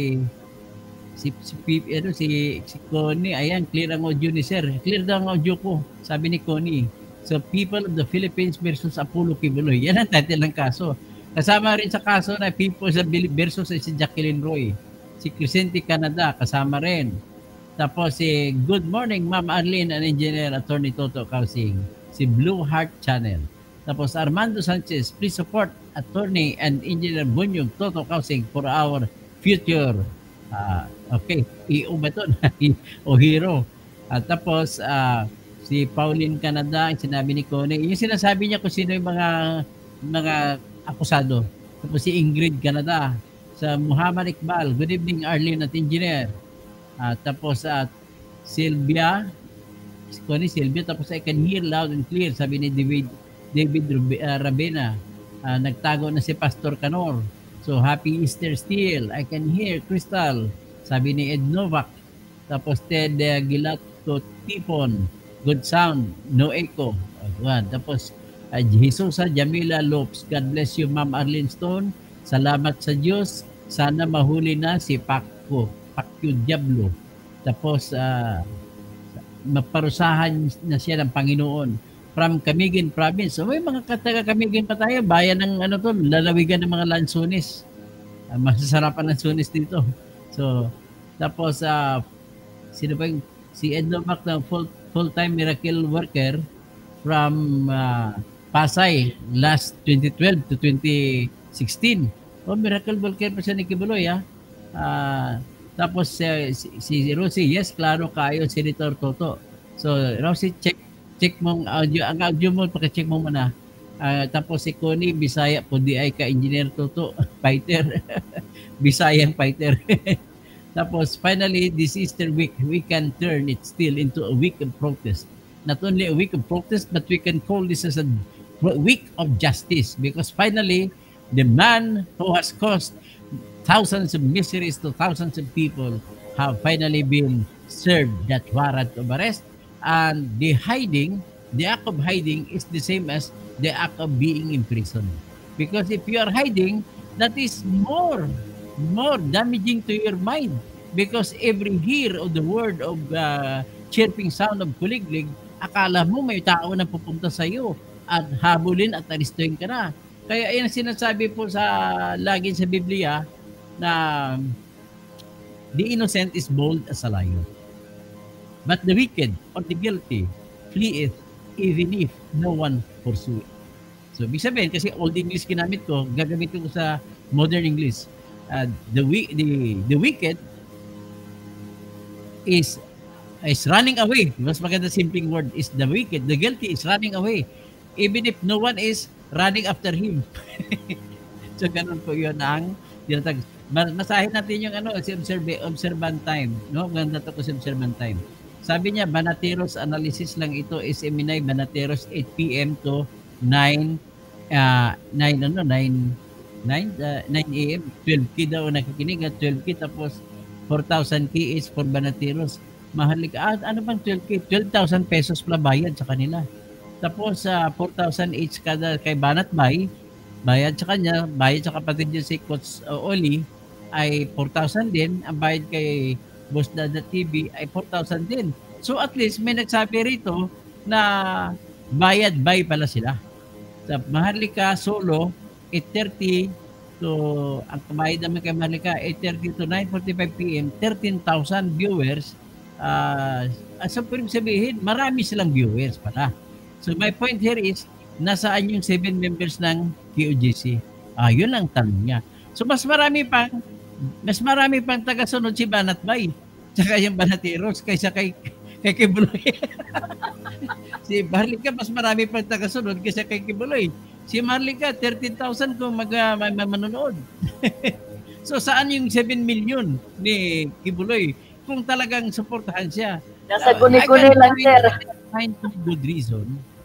Si, si, ano, si, si Connie, ayan, clear ang audio ni Sir. Clear daw ang audio ko, sabi ni Connie. So, People of the Philippines versus Apollo Kibuloy. Yan ang title ng kaso. Kasama rin sa kaso na People versus si Jacqueline Roy. Si Crescenti Canada, kasama rin. Tapos si Good Morning, Ma'am Arlene and Engineer Attorney Toto Kausing. Si Blue Heart Channel. Tapos Armando Sanchez, please support Attorney and Engineer Bunyog Toto Kausing for our future. Uh, okay, I O ba ito? O hero. At tapos, uh, si Pauline Canada, sinabi ni Connie, yung sinasabi niya kung sino yung mga mga akusado. Tapos si Ingrid Canada, sa Muhammad Iqbal, good evening Arlene at Engineer. Uh, tapos at uh, Sylvia, si Connie Sylvia, tapos I can hear loud and clear, sabi ni David, David uh, Rabena. Uh, nagtago na si Pastor Canor. So, happy Easter still. I can hear Crystal. Sabi ni Ed Novak. Tapos Ted uh, Gilato Tipon. Good sound. No echo. Ayan. Tapos uh, Jesusa Jamila Lopes. God bless you, Ma'am Arlene Stone. Salamat sa Diyos. Sana mahuli na si Paco. Paco Diablo. Tapos uh, maparusahan na siya ng Panginoon. From Camiguin Province. So, may mga kataga Camiguin pa tayo. Bayan ng ano to, lalawigan ng mga lansunis. Uh, masasarapan ng sunis dito. So, tapos, uh, sino ba yung, si Ed Novak na full, full-time miracle worker from uh, Pasay last twenty twelve to twenty sixteen. Oh, miracle worker pa siya ni Kibuloy, ha? Uh, tapos, uh, si, si Rosie, yes, klaro kayo, Senator Toto. So, Rosie, check check mong audio, ang audio mo, paki-check mo muna. Uh, tapos si Connie, Bisaya po di ay ka-engineer Toto, fighter. Bisayang fighter. Tapos finally, this Easter week, we can turn it still into a week of protest. Not only a week of protest, but we can call this as a week of justice because finally, the man who has caused thousands of miseries to thousands of people have finally been served that warrant of arrest. And the hiding, the act of hiding is the same as the act of being in prison. Because if you are hiding, that is more, more damaging to your mind. Because every hear of the word of uh, chirping sound of kuliglig, akala mo may tao na pupunta sa iyo at habulin at aristuhin ka na. Kaya yan sinasabi po sa lagi sa Biblia na the innocent is bold as a lion. But the wicked or the guilty fleeth even if no one pursue it. So, ibig sabihin, kasi old English ginamit ko, gagamitin ko sa modern English. Uh, the, the, the wicked is is running away. Mas maganda simpleng word is the wicked. The guilty is running away. Even if no one is running after him. So, ganun po yun ang dinatag. Masahin natin yung ano, si observe, observant time. No? Ganda to ko si observant time. Sabi niya, Banateros analysis lang ito, S M nine, Banateros eight p.m. to nine, uh, nine, ano, nine, nine, uh, nine a.m. twelve K daw nakikinig at twelve K tapos four thousand K is for Banateros. Mahalik, ah, ano bang twelve K? twelve thousand pesos pala bayad sa kanila. Tapos uh, four thousand each kada kay Banat Bay, bayad sa kanya, bayad sa kapatid niya si Coach uh, Oli ay four thousand din, ang bayad kay Boss Dada T V ay four thousand din. So at least may nagsabi rito na bayad-bay pala sila. Sa Maharlika solo, eight thirty to, ang kabayad naman kay Maharlika, eight thirty to nine forty-five p m, thirteen thousand viewers. Uh, so, pwede sabihin, marami silang viewers pala. So, my point here is, nasaan yung seven members ng Q O G C? Ah, yun ang tanong niya. So, mas marami pang, mas marami pang tagasunod si Banat Bay, tsaka yung Banateros, kaysa kay, kay Kibuloy. Si Maharlika, mas marami pang tagasunod kaysa kay Kibuloy. Si Maharlika, thirteen thousand kung mag, uh, manonood. So, saan yung seven million ni Kibuloy? Kung talagang suportahan siya. Nasa guni-guni lang, sir. Find a good reason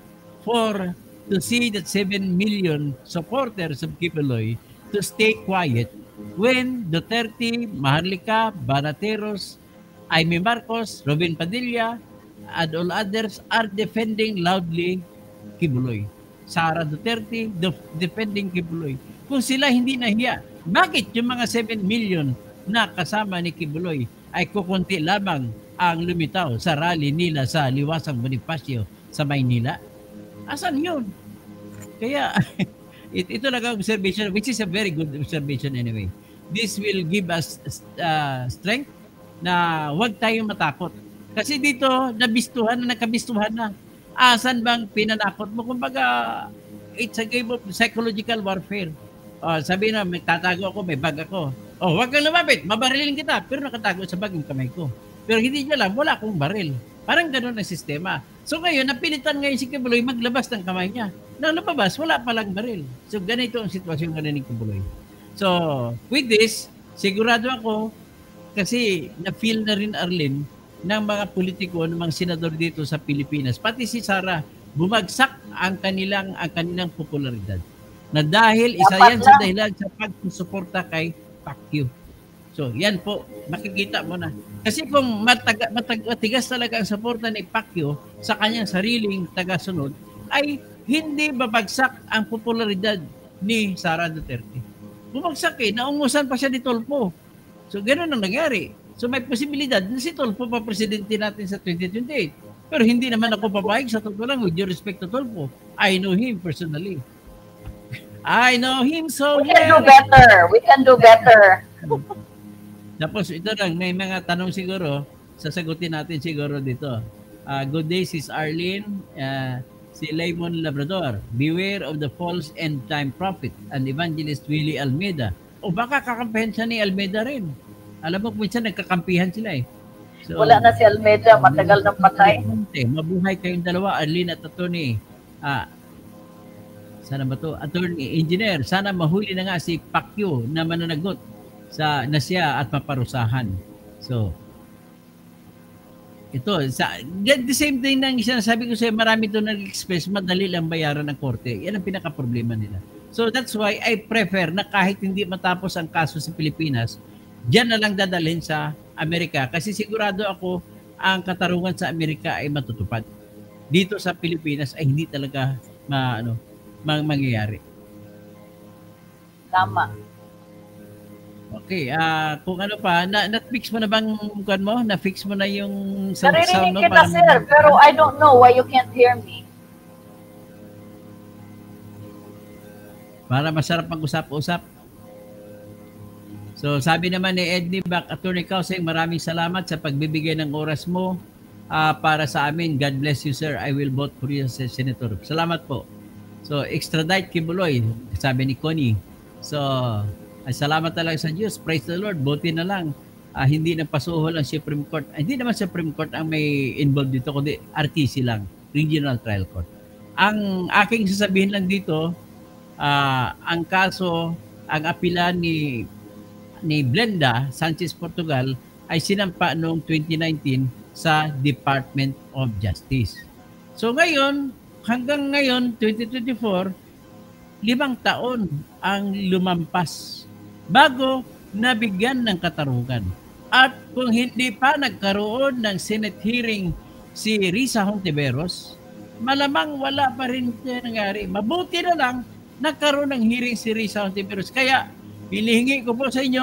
for to see that seven million supporters of Kibuloy to stay quiet when Duterte, Maharlika, Banateros, Aimee Marcos, Robin Padilla, and all others are defending loudly Kibuloy. Sara Duterte def- defending Kibuloy. Kung sila hindi nahiya, bakit yung mga seven million na kasama ni Kibuloy ay kukunti lamang ang lumitaw sa rally nila sa Liwasang Bonifacio sa Maynila? Asan yun? Kaya, it, ito lang ang observation, which is a very good observation anyway. This will give us uh, strength na huwag tayong matakot. Kasi dito, nabistuhan na, nakabistuhan na. Asan bang pinanakot mo? Kumbaga, it's a game of psychological warfare. Oh, sabi na, may tatago ako, may bag ako. Oh, huwag kang lumapit, mabarilin kita. Pero nakatago sa bag yung kamay ko. Pero hindi niya alam, wala akong baril. Parang gano'n ang sistema. So ngayon, napilitan ngayon si Kibuloy maglabas ng kamay niya. Nang lumabas, wala palang baril. So ganito ang sitwasyon ngayon ni Kibuloy. So, with this, sigurado ako, kasi na-feel na rin, Arlene, ng mga politiko, ng mga senador dito sa Pilipinas, pati si Sara, bumagsak ang kanilang ang kanilang popularidad. Na dahil, isa yan sa dahilan sa pagsusuporta kay Pacquiao. So, yan po, makikita mo na. Kasi kung matag, matag, matigas talaga ang suporta ni Pacquiao sa kanyang sariling tagasunod, ay hindi babagsak ang popularidad ni Sara Duterte. Bumagsak eh, naungusan pa siya ni Tolpo. So, gano'n ang nangyari. So, may posibilidad na si Tolpo pa presidente natin sa twenty twenty-eight. Pero hindi naman ako papayag sa totoo lang, with due respect to Tolpo. I know him personally. I know him so We can well. do better. We can do better. Tapos ito lang, may mga tanong siguro, sasagutin natin siguro dito. Uh, good day, sis Arlene, uh, si Lemon Labrador. Beware of the false end-time prophet and evangelist Willie Almeida. O baka kakampihan siya ni Almeida rin. Alam mo, minsan nagkakampihan sila eh. So, wala na si Almeida, matagal nang patay. Mabuhay kayong dalawa, Arlene at Atty. Ah, sana ba to? Attorney, engineer, sana mahuli na nga si Pacquiao na mananagot sa na siya at maparusahan. So, ito, sa, the same thing nang sinasabi ko sa'yo, marami ito nag-express, madali lang bayaran ng korte. Yan ang pinaka-problema nila. So, that's why I prefer na kahit hindi matapos ang kaso sa Pilipinas, diyan na lang dadalhin sa Amerika. Kasi sigurado ako, ang katarungan sa Amerika ay matutupad. Dito sa Pilipinas ay hindi talaga ma, ano, mang mangyayari. Tama. Okay, ah uh, kung ano pa, na na-fix mo na bang kuan mo? Na-fix mo na yung sound sound mo? Naririnig kita, sir, pero I don't know why you can't hear me. Para masarap mag-usap-usap. So, sabi naman ni Edney Back, Attorney Kauseng, maraming salamat sa pagbibigay ng oras mo uh, para sa amin. God bless you, sir. I will vote for you as Senator. Salamat po. So, extradite Kibuloy, sabi ni Connie. So, ay salamat talaga sa Diyos. Praise the Lord. Buti na lang. Uh, hindi napasuhol ang Supreme Court. Uh, hindi naman Supreme Court ang may involved dito, kundi R T C lang, Regional Trial Court. Ang aking sasabihin lang dito, uh, ang kaso, ang apila ni ni Blenda Sanchez Portugal ay sinampa noong twenty nineteen sa Department of Justice. So ngayon, hanggang ngayon, twenty twenty-four, limang taon ang lumampas bago nabigyan ng katarungan. At kung hindi pa nagkaroon ng Senate hearing si Risa Hontiveros, malamang wala pa rin siya nangyari. Mabuti na lang nagkaroon ng hearing si Risa Hontiveros. Kaya hinihingi ko po sa inyo,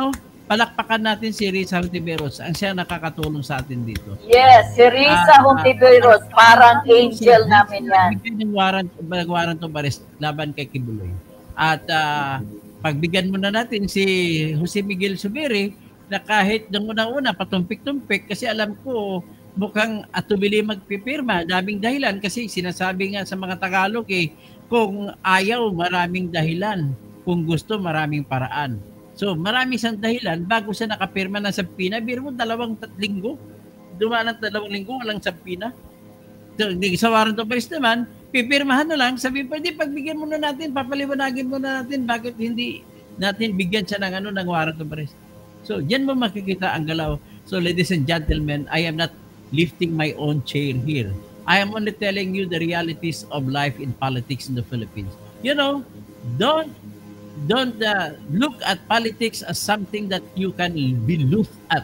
palakpakan natin si Risa Hontiveros. Ang siya nakakatulong sa atin dito. Yes, si Risa uh, Hontiveros. Uh, parang angel namin yan. Bigyan ng warrant, warrant of arrest laban kay Kibuloy. At uh, pagbigyan muna natin si Jose Miguel Zubiri na kahit nung una-una patumpik-tumpik kasi alam ko mukhang atubili magpipirma. Daming dahilan kasi sinasabi nga sa mga Tagalog eh, kung ayaw maraming dahilan, kung gusto maraming paraan. So, marami siyang dahilan bago siya nakapirma ng sampina. Biro mo, dalawang linggo. Dumaan ng dalawang linggo, walang sampina. So, sa warrant of arrest naman, pipirmahan na lang. Sabi pa, di, pagbigyan muna natin, papaliwanagin muna natin bakit hindi natin bigyan siya ng, ano, ng warrant of arrest. So, dyan mo makikita ang galaw. So, ladies and gentlemen, I am not lifting my own chair here. I am only telling you the realities of life in politics in the Philippines. You know, don't Don't uh, look at politics as something that you can be looked at.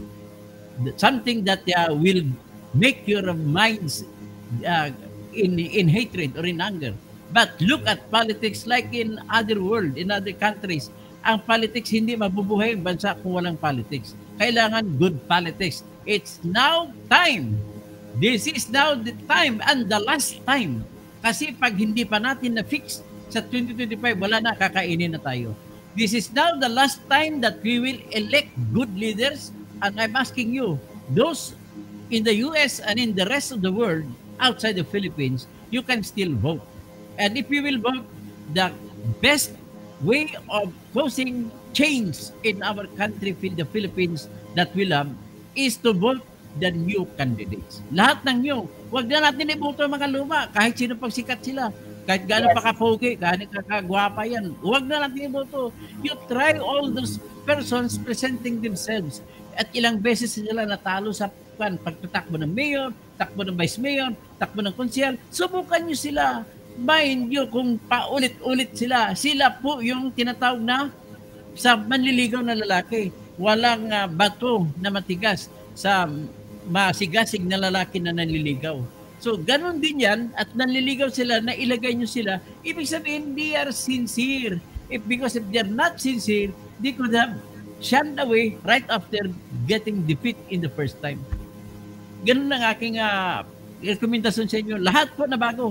Something that uh, will make your minds uh, in, in hatred or in anger. But look at politics like in other world, in other countries. Ang politics, hindi mabubuhay ang bansa kung walang politics. Kailangan good politics. It's now time. This is now the time and the last time. Kasi pag hindi pa natin na-fix, sa twenty twenty-five, wala na, kakainin na tayo. This is now the last time that we will elect good leaders. And I'm asking you, those in the U S and in the rest of the world, outside the Philippines, you can still vote. And if you will vote, the best way of causing change in our country, the Philippines, that we love, is to vote the new candidates. Lahat ng new. Huwag na natin iboto mga luma, kahit sino pang sikat sila. Kahit gano'n yes. pa kapogi, gano'n kakagwapa yan. Huwag na natin iboto. You try all those persons presenting themselves. At ilang beses sila natalo sa pagtatakbo ng mayor, takbo ng vice mayor, takbo ng konsyel. Subukan nyo sila. Mind nyo kung paulit-ulit sila. Sila po yung tinatawag na sa manliligaw na lalaki. Walang uh, bato na matigas sa masigasig na lalaki na nanliligaw. So, ganun din yan, at nanliligaw sila, na ilagay nyo sila, ibig sabihin, they are sincere. If, because if they're not sincere, they could have shunned away right after getting defeat in the first time. Ganun ang aking uh, rekomendasyon sa inyo. Lahat po na bago,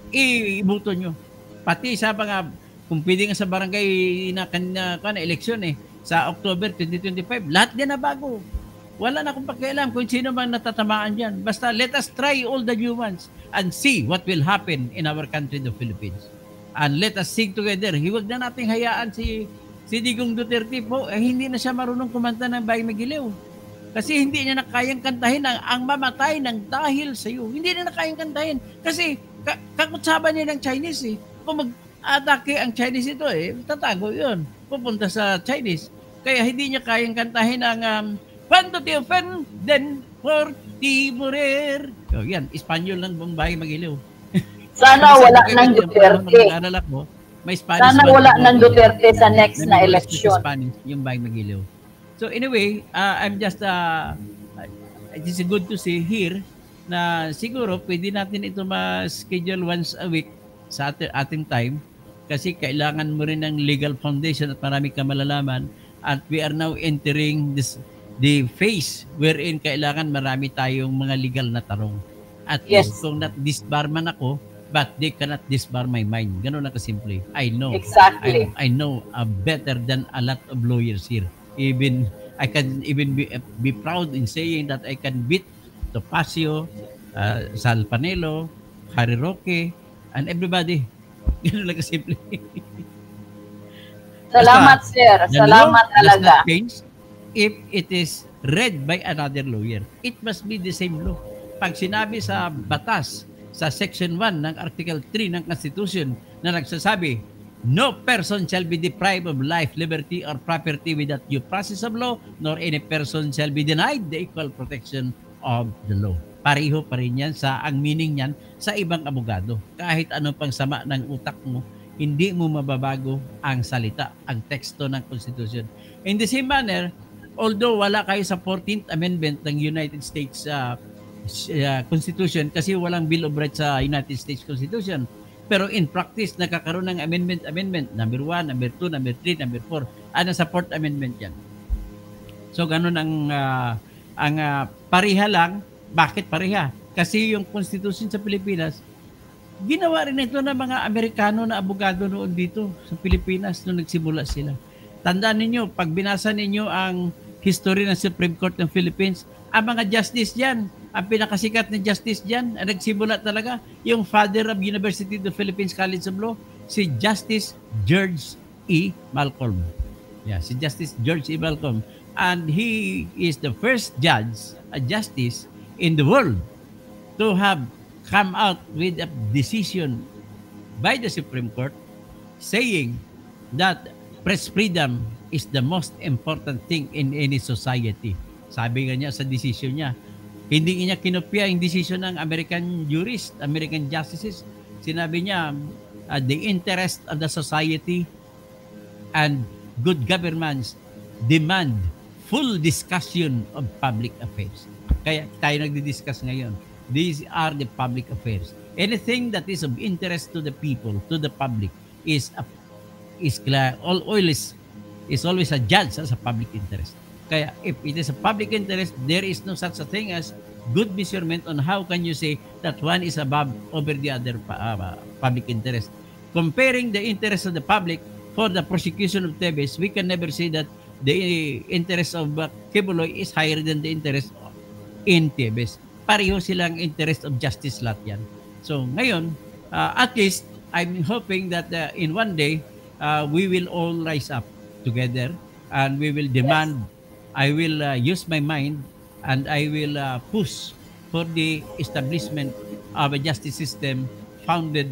ibuto nyo. Pati sa mga, kung pwede nga sa barangay na kanina, kanina eleksyon eh, sa October twenty twenty-five, lahat din na bago. Wala na akong pakialam kung sino man natatamaan dyan. Basta let us try all the new ones and see what will happen in our country, the Philippines. And let us sing together. Hiwag na nating hayaan si si Digong Duterte po, eh, hindi na siya marunong kumanta ng Bayang Magiliw. Kasi hindi niya na kayang kantahin ang, ang mamatay ng dahil sa iyo. Hindi niya na kayang kantahin. Kasi ka, kakutsaban niya ng Chinese eh. Kung mag-atake ang Chinese ito eh, tatago yun. Pupunta sa Chinese. Kaya hindi niya kayang kantahin ang um, Cuando te ofenden por ti morir. So, yan, Espanyol ng Bayang Magiliw. Sana wala ng Duterte. Ko, may Spanish. Sana wala ng Duterte sa next na election. Spanish, yung Bayang Magiliw. So anyway, uh, I'm just, uh, it's good to see here na siguro pwede natin ito ma-schedule once a week sa ating, ating time kasi kailangan mo rin ng legal foundation at marami ka malalaman, at we are now entering this the phase wherein kailangan marami tayong mga legal na tanong. At yes. least kung not disbar man ako, but they cannot disbar my mind. Ganun na kasimple. I know. Exactly. I, I know uh, better than a lot of lawyers here. Even, I can even be, uh, be proud in saying that I can beat Topacio, uh, Sal Panelo, Harry Roque, and everybody. Ganun na kasimple. Salamat, Basta, sir. Salamat talaga. If it is read by another lawyer, it must be the same law. Pag sinabi sa batas, sa Section one ng Article three ng Constitution na nagsasabi, no person shall be deprived of life, liberty, or property without due process of law, nor any person shall be denied the equal protection of the law. Pareho pa rin yan sa ang meaning niyan sa ibang abogado. Kahit anong pang sama ng utak mo, hindi mo mababago ang salita, ang teksto ng Constitution. In the same manner, although wala kayo sa fourteenth Amendment ng United States uh, uh, Constitution kasi walang Bill of Rights sa United States Constitution. Pero in practice, nakakaroon ng amendment, amendment, number one, number two, number three, number four. Ano sa fourth Amendment yan? So ganun ang uh, ang uh, pareha lang. Bakit pareha? Kasi yung Constitution sa Pilipinas, ginawa rin ito ng mga Amerikano na abogado noon dito sa Pilipinas nung nagsimula sila. Tandaan ninyo, pag binasa ninyo ang history ng Supreme Court ng Philippines, ang mga justice dyan, ang pinakasikat na justice dyan, ang nagsimula talaga, yung father of University of the Philippines College of Law, si Justice George E. Malcolm. Yeah, si Justice George E. Malcolm. And he is the first judge, a justice in the world to have come out with a decision by the Supreme Court saying that press freedom is the most important thing in any society. Sabi nga niya sa decision niya. Hindi niya kinopya yung decision ng American jurists, American justices. Sinabi niya, uh, the interest of the society and good governments demand full discussion of public affairs. Kaya tayo nagdi-discuss ngayon. These are the public affairs. Anything that is of interest to the people, to the public, is a, is clear. All oil is is always a judge as a public interest. Kaya if it is a public interest, there is no such a thing as good measurement on how can you say that one is above over the other uh, public interest. Comparing the interest of the public for the prosecution of Tebes, we can never say that the interest of uh, Quiboloy is higher than the interest in Tebes. Pareho silang interest of justice lahat yan. So ngayon, uh, at least, I'm hoping that uh, in one day, uh, we will all rise up together and we will demand, yes. I will uh, use my mind and I will uh, push for the establishment of a justice system founded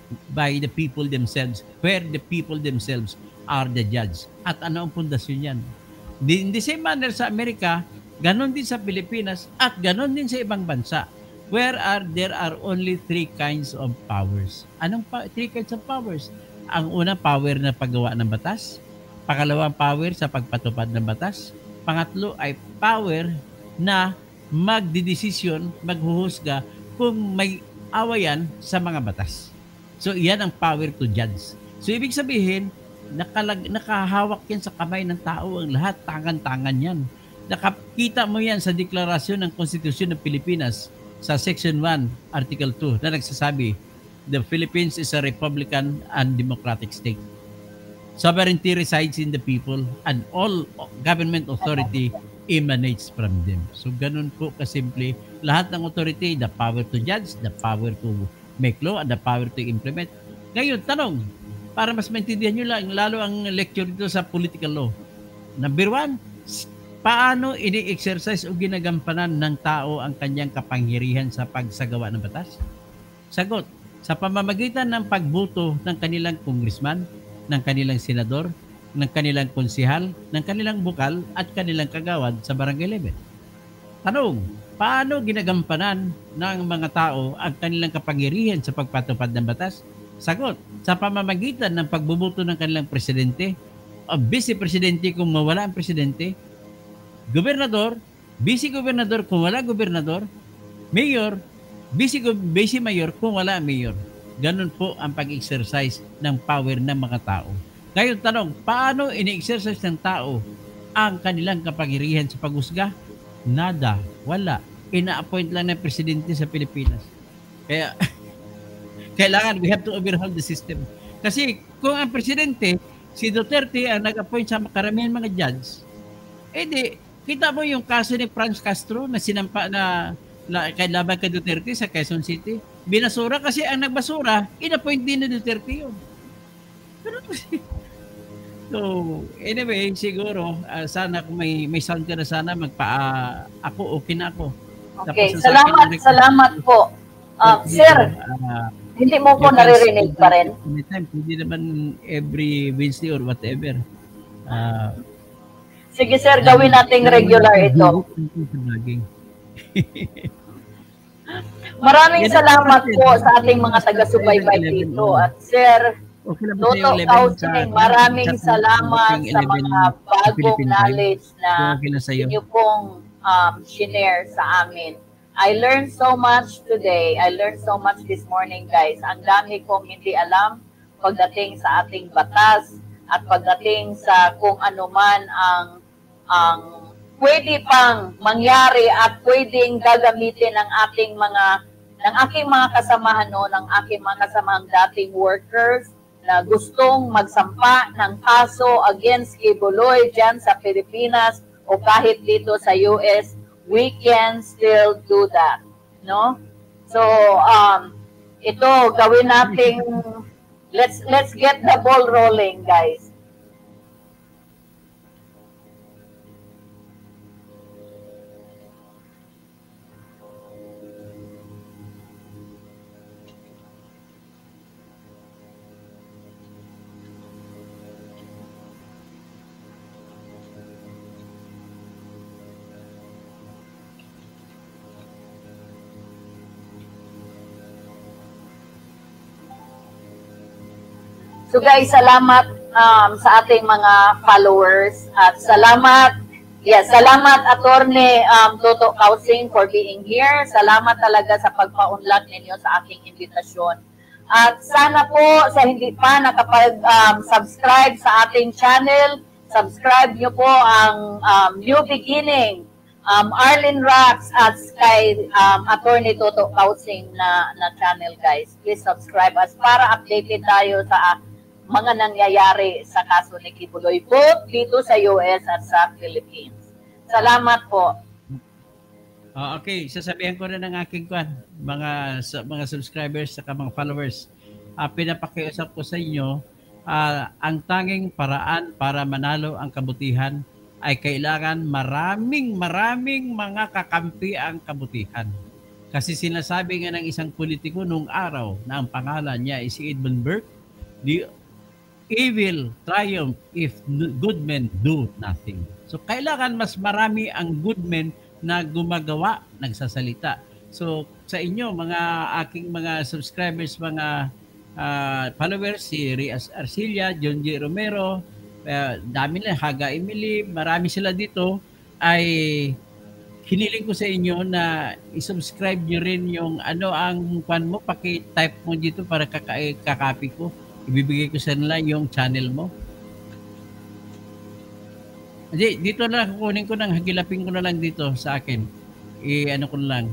by the people themselves, where the people themselves are the judge. At ano ang pundasyon yan? In the same manner sa Amerika, ganon din sa Pilipinas, at ganon din sa ibang bansa, where are there are only three kinds of powers. Anong pa, three kinds of powers? Ang unang power na paggawa ng batas, pangalawang power sa pagpatupad ng batas, pangatlo ay power na magdidesisyon, maghuhusga kung may awayan sa mga batas. So, iyan ang power to judge. So, ibig sabihin, nakalag, nakahawak yan sa kamay ng tao ang lahat, tangan-tangan yan. Nakakita mo yan sa deklarasyon ng Konstitusyon ng Pilipinas sa Section one, Article two, na nagsasabi, the Philippines is a republican and democratic state. Sovereignty resides in the people and all government authority emanates from them. So ganun po kasimple. Lahat ng authority, the power to judge, the power to make law, and the power to implement. Ngayon, tanong, para mas maintindihan nyo lang, lalo ang lecture dito sa political law. Number one, paano ini-exercise o ginagampanan ng tao ang kanyang kapangyarihan sa pagsagawa ng batas? Sagot, sa pamamagitan ng pagboto ng kanilang congressman, ng kanilang senador, ng kanilang konsihal, ng kanilang bukal, at kanilang kagawad sa barangay level. Tanong, paano ginagampanan ng mga tao ang kanilang kapangyarihan sa pagpatupad ng batas? Sagot, sa pamamagitan ng pagboboto ng kanilang presidente, o vice-presidente kung mawala ang presidente, gobernador, vice-gobernador kung wala gobernador, mayor, vice-mayor kung wala mayor. Ganun po ang pag-exercise ng power ng mga tao. Ngayon tanong, paano ini-exercise ng tao ang kanilang kapangyarihan sa paghusga? Nada, wala. Ina-appoint lang ng presidente sa Pilipinas. Kaya, kailangan, we have to overhaul the system. Kasi kung ang presidente, si Duterte ang nag-appoint sa karamihan mga judge, eh di, kita mo yung kaso ni Franz Castro na sinampa na, na kay laban kay Duterte sa Quezon City. Binasura kasi ang nagbasura, in-appoint din ni Duterte yun. Pero so, anyway, siguro, uh, sana kung may, may sound ka na sana, magpa, uh, ako, okay na ako. Okay, tapos, salamat, sa salamat po. Uh, sir, uh, hindi mo po naririnig pa rin? Anytime, hindi naman every Wednesday or whatever. Uh, Sige sir, gawin nating regular ito. Maraming salamat po sa ating mga taga-subaybay dito. At sir, Toto Kausining, maraming salamat sa mga bagong knowledge na inyo pong um, share sa amin. I learned so much today. I learned so much this morning, guys. Ang dami kong hindi alam pagdating sa ating batas at pagdating sa kung ano man ang ang pwede pang mangyari at pwedeng gagamitin ng ating mga ng aking mga kasamahan no, ng aking mga kasamahang dating workers na gustong magsampa ng kaso against Kibuloy dyan sa Pilipinas o kahit dito sa U S, we can still do that, no? So, um, ito gawin nating let's let's get the ball rolling, guys. So guys, salamat um, sa ating mga followers at salamat, yes, salamat Attorney um, Toto Kausing for being here. Salamat talaga sa pagpaunlak ninyo sa aking invitasyon. At sana po sa hindi pa nakapag-subscribe um, sa ating channel, subscribe nyo po ang um, New Beginning, um, Arlene Rax at kay um, Attorney Toto Kausing na, na channel, guys. Please subscribe us para updated tayo sa mga nangyayari sa kaso ni Kibuloy both dito sa U S at sa Philippines. Salamat po. Uh, okay, sasabihan ko rin ng aking kwan, mga sa, mga subscribers at mga followers. Uh, pinapakiusap ko sa inyo, uh, ang tanging paraan para manalo ang kabutihan ay kailangan maraming maraming mga kakampi ang kabutihan. Kasi sinasabi nga ng isang politiko nung araw na ang pangalan niya ay si Edmund Burke, the evil triumph if good men do nothing. So kailangan mas marami ang good men na gumagawa, nagsasalita. So sa inyo mga aking mga subscribers, mga uh, followers, si Rias Arcilla, John J. Romero, uh, dami na, Haga Emily, marami sila dito, ay hiniling ko sa inyo na i-subscribe nyo rin yung ano ang kwan mo, paki-type mo dito para kaka- kakopy ko. Ibibigay ko sa nila yung channel mo. Hindi, dito na lang kukunin ko nang hagilapin ko na lang dito sa akin. I-ano ko na lang.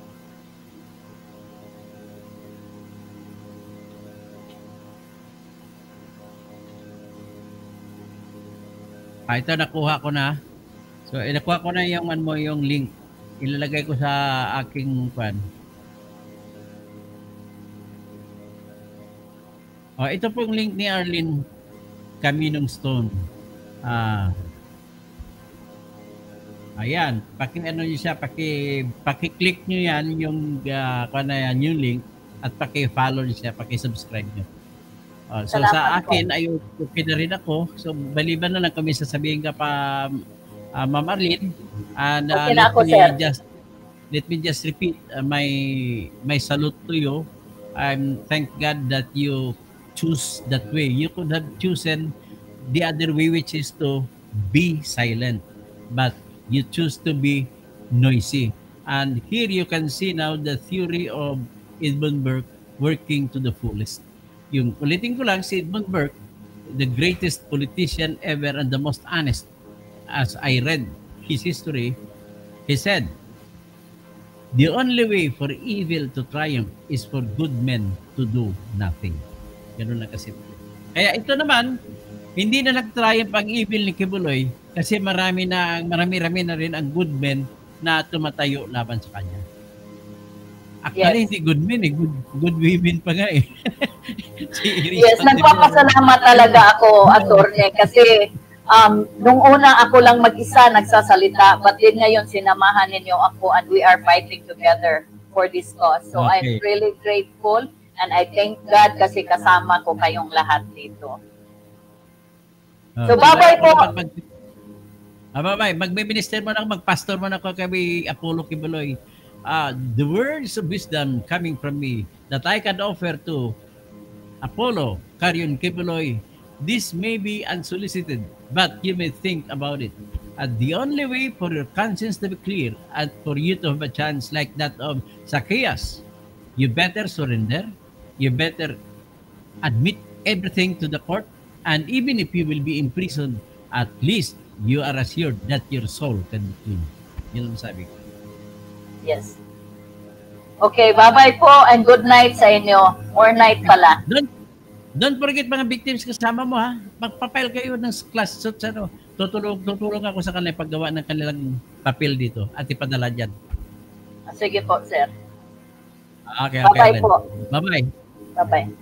Ah, ito nakuha ko na. So, eh, nakuha ko na yung ano mo, yung link. Ilalagay ko sa aking fan. Oh, ito pong link ni Arlene Caminong Stone. Ah. Ayan, paki ano niyo siya, paki paki-click niyo 'yan yung uh, kana yan yung link at paki-follow niyo siya, paki-subscribe niyo. Oh, so sa akin ay okay na rin ako. So baliban na lang kami sasabihin ka pa uh, Ma'am Arlene and uh, okay let ako, me sir. just let me just repeat uh, my my salute to you. I'm thank God that you choose that way. You could have chosen the other way, which is to be silent, but you choose to be noisy. And here you can see now the theory of Edmund Burke working to the fullest. Yung ulitin ko lang, si Edmund Burke, the greatest politician ever and the most honest. As I read his history, he said, the only way for evil to triumph is for good men to do nothing. Ganun lang kasi. Kaya ito naman, hindi na nag-triumph ang evil ni Kibuloy kasi marami na marami-rami na rin ang good men na tumatayo laban sa kanya. Actually, yes. Hindi good men eh, good, good women pa nga eh. Si yes, nagpapasalamat talaga ako, Attorney, kasi um, nung una ako lang mag-isa nagsasalita, but din ngayon sinamahan ninyo ako and we are fighting together for this cause. So okay. I'm really grateful. And I thank God kasi kasama ko kayong lahat dito. Uh, so, bye-bye po. Ah, bye-bye. Magbe-minister mo na ako, mag-pastor mo na ako kay Apollo Kibuloy. Uh, the words of wisdom coming from me that I can offer to Apollo Carion Kibuloy, this may be unsolicited, but you may think about it. And the only way for your conscience to be clear and for you to have a chance like that of Zacchaeus, you better surrender. You better admit everything to the court, and even if you will be imprisoned, at least you are assured that your soul can be clean. Yun ang sabi ko. Yes. Okay, bye-bye po and good night sa inyo. Or night pala. Don't, don't forget mga victims kasama mo ha. Magpapile kayo ng class suits. Ano. Tutulong, tutulong ako sa kanila paggawa ng kanilang papel dito at ipadala dyan. Sige po, sir. Okay, okay. Bye-bye po. Bye-bye. Bye-bye.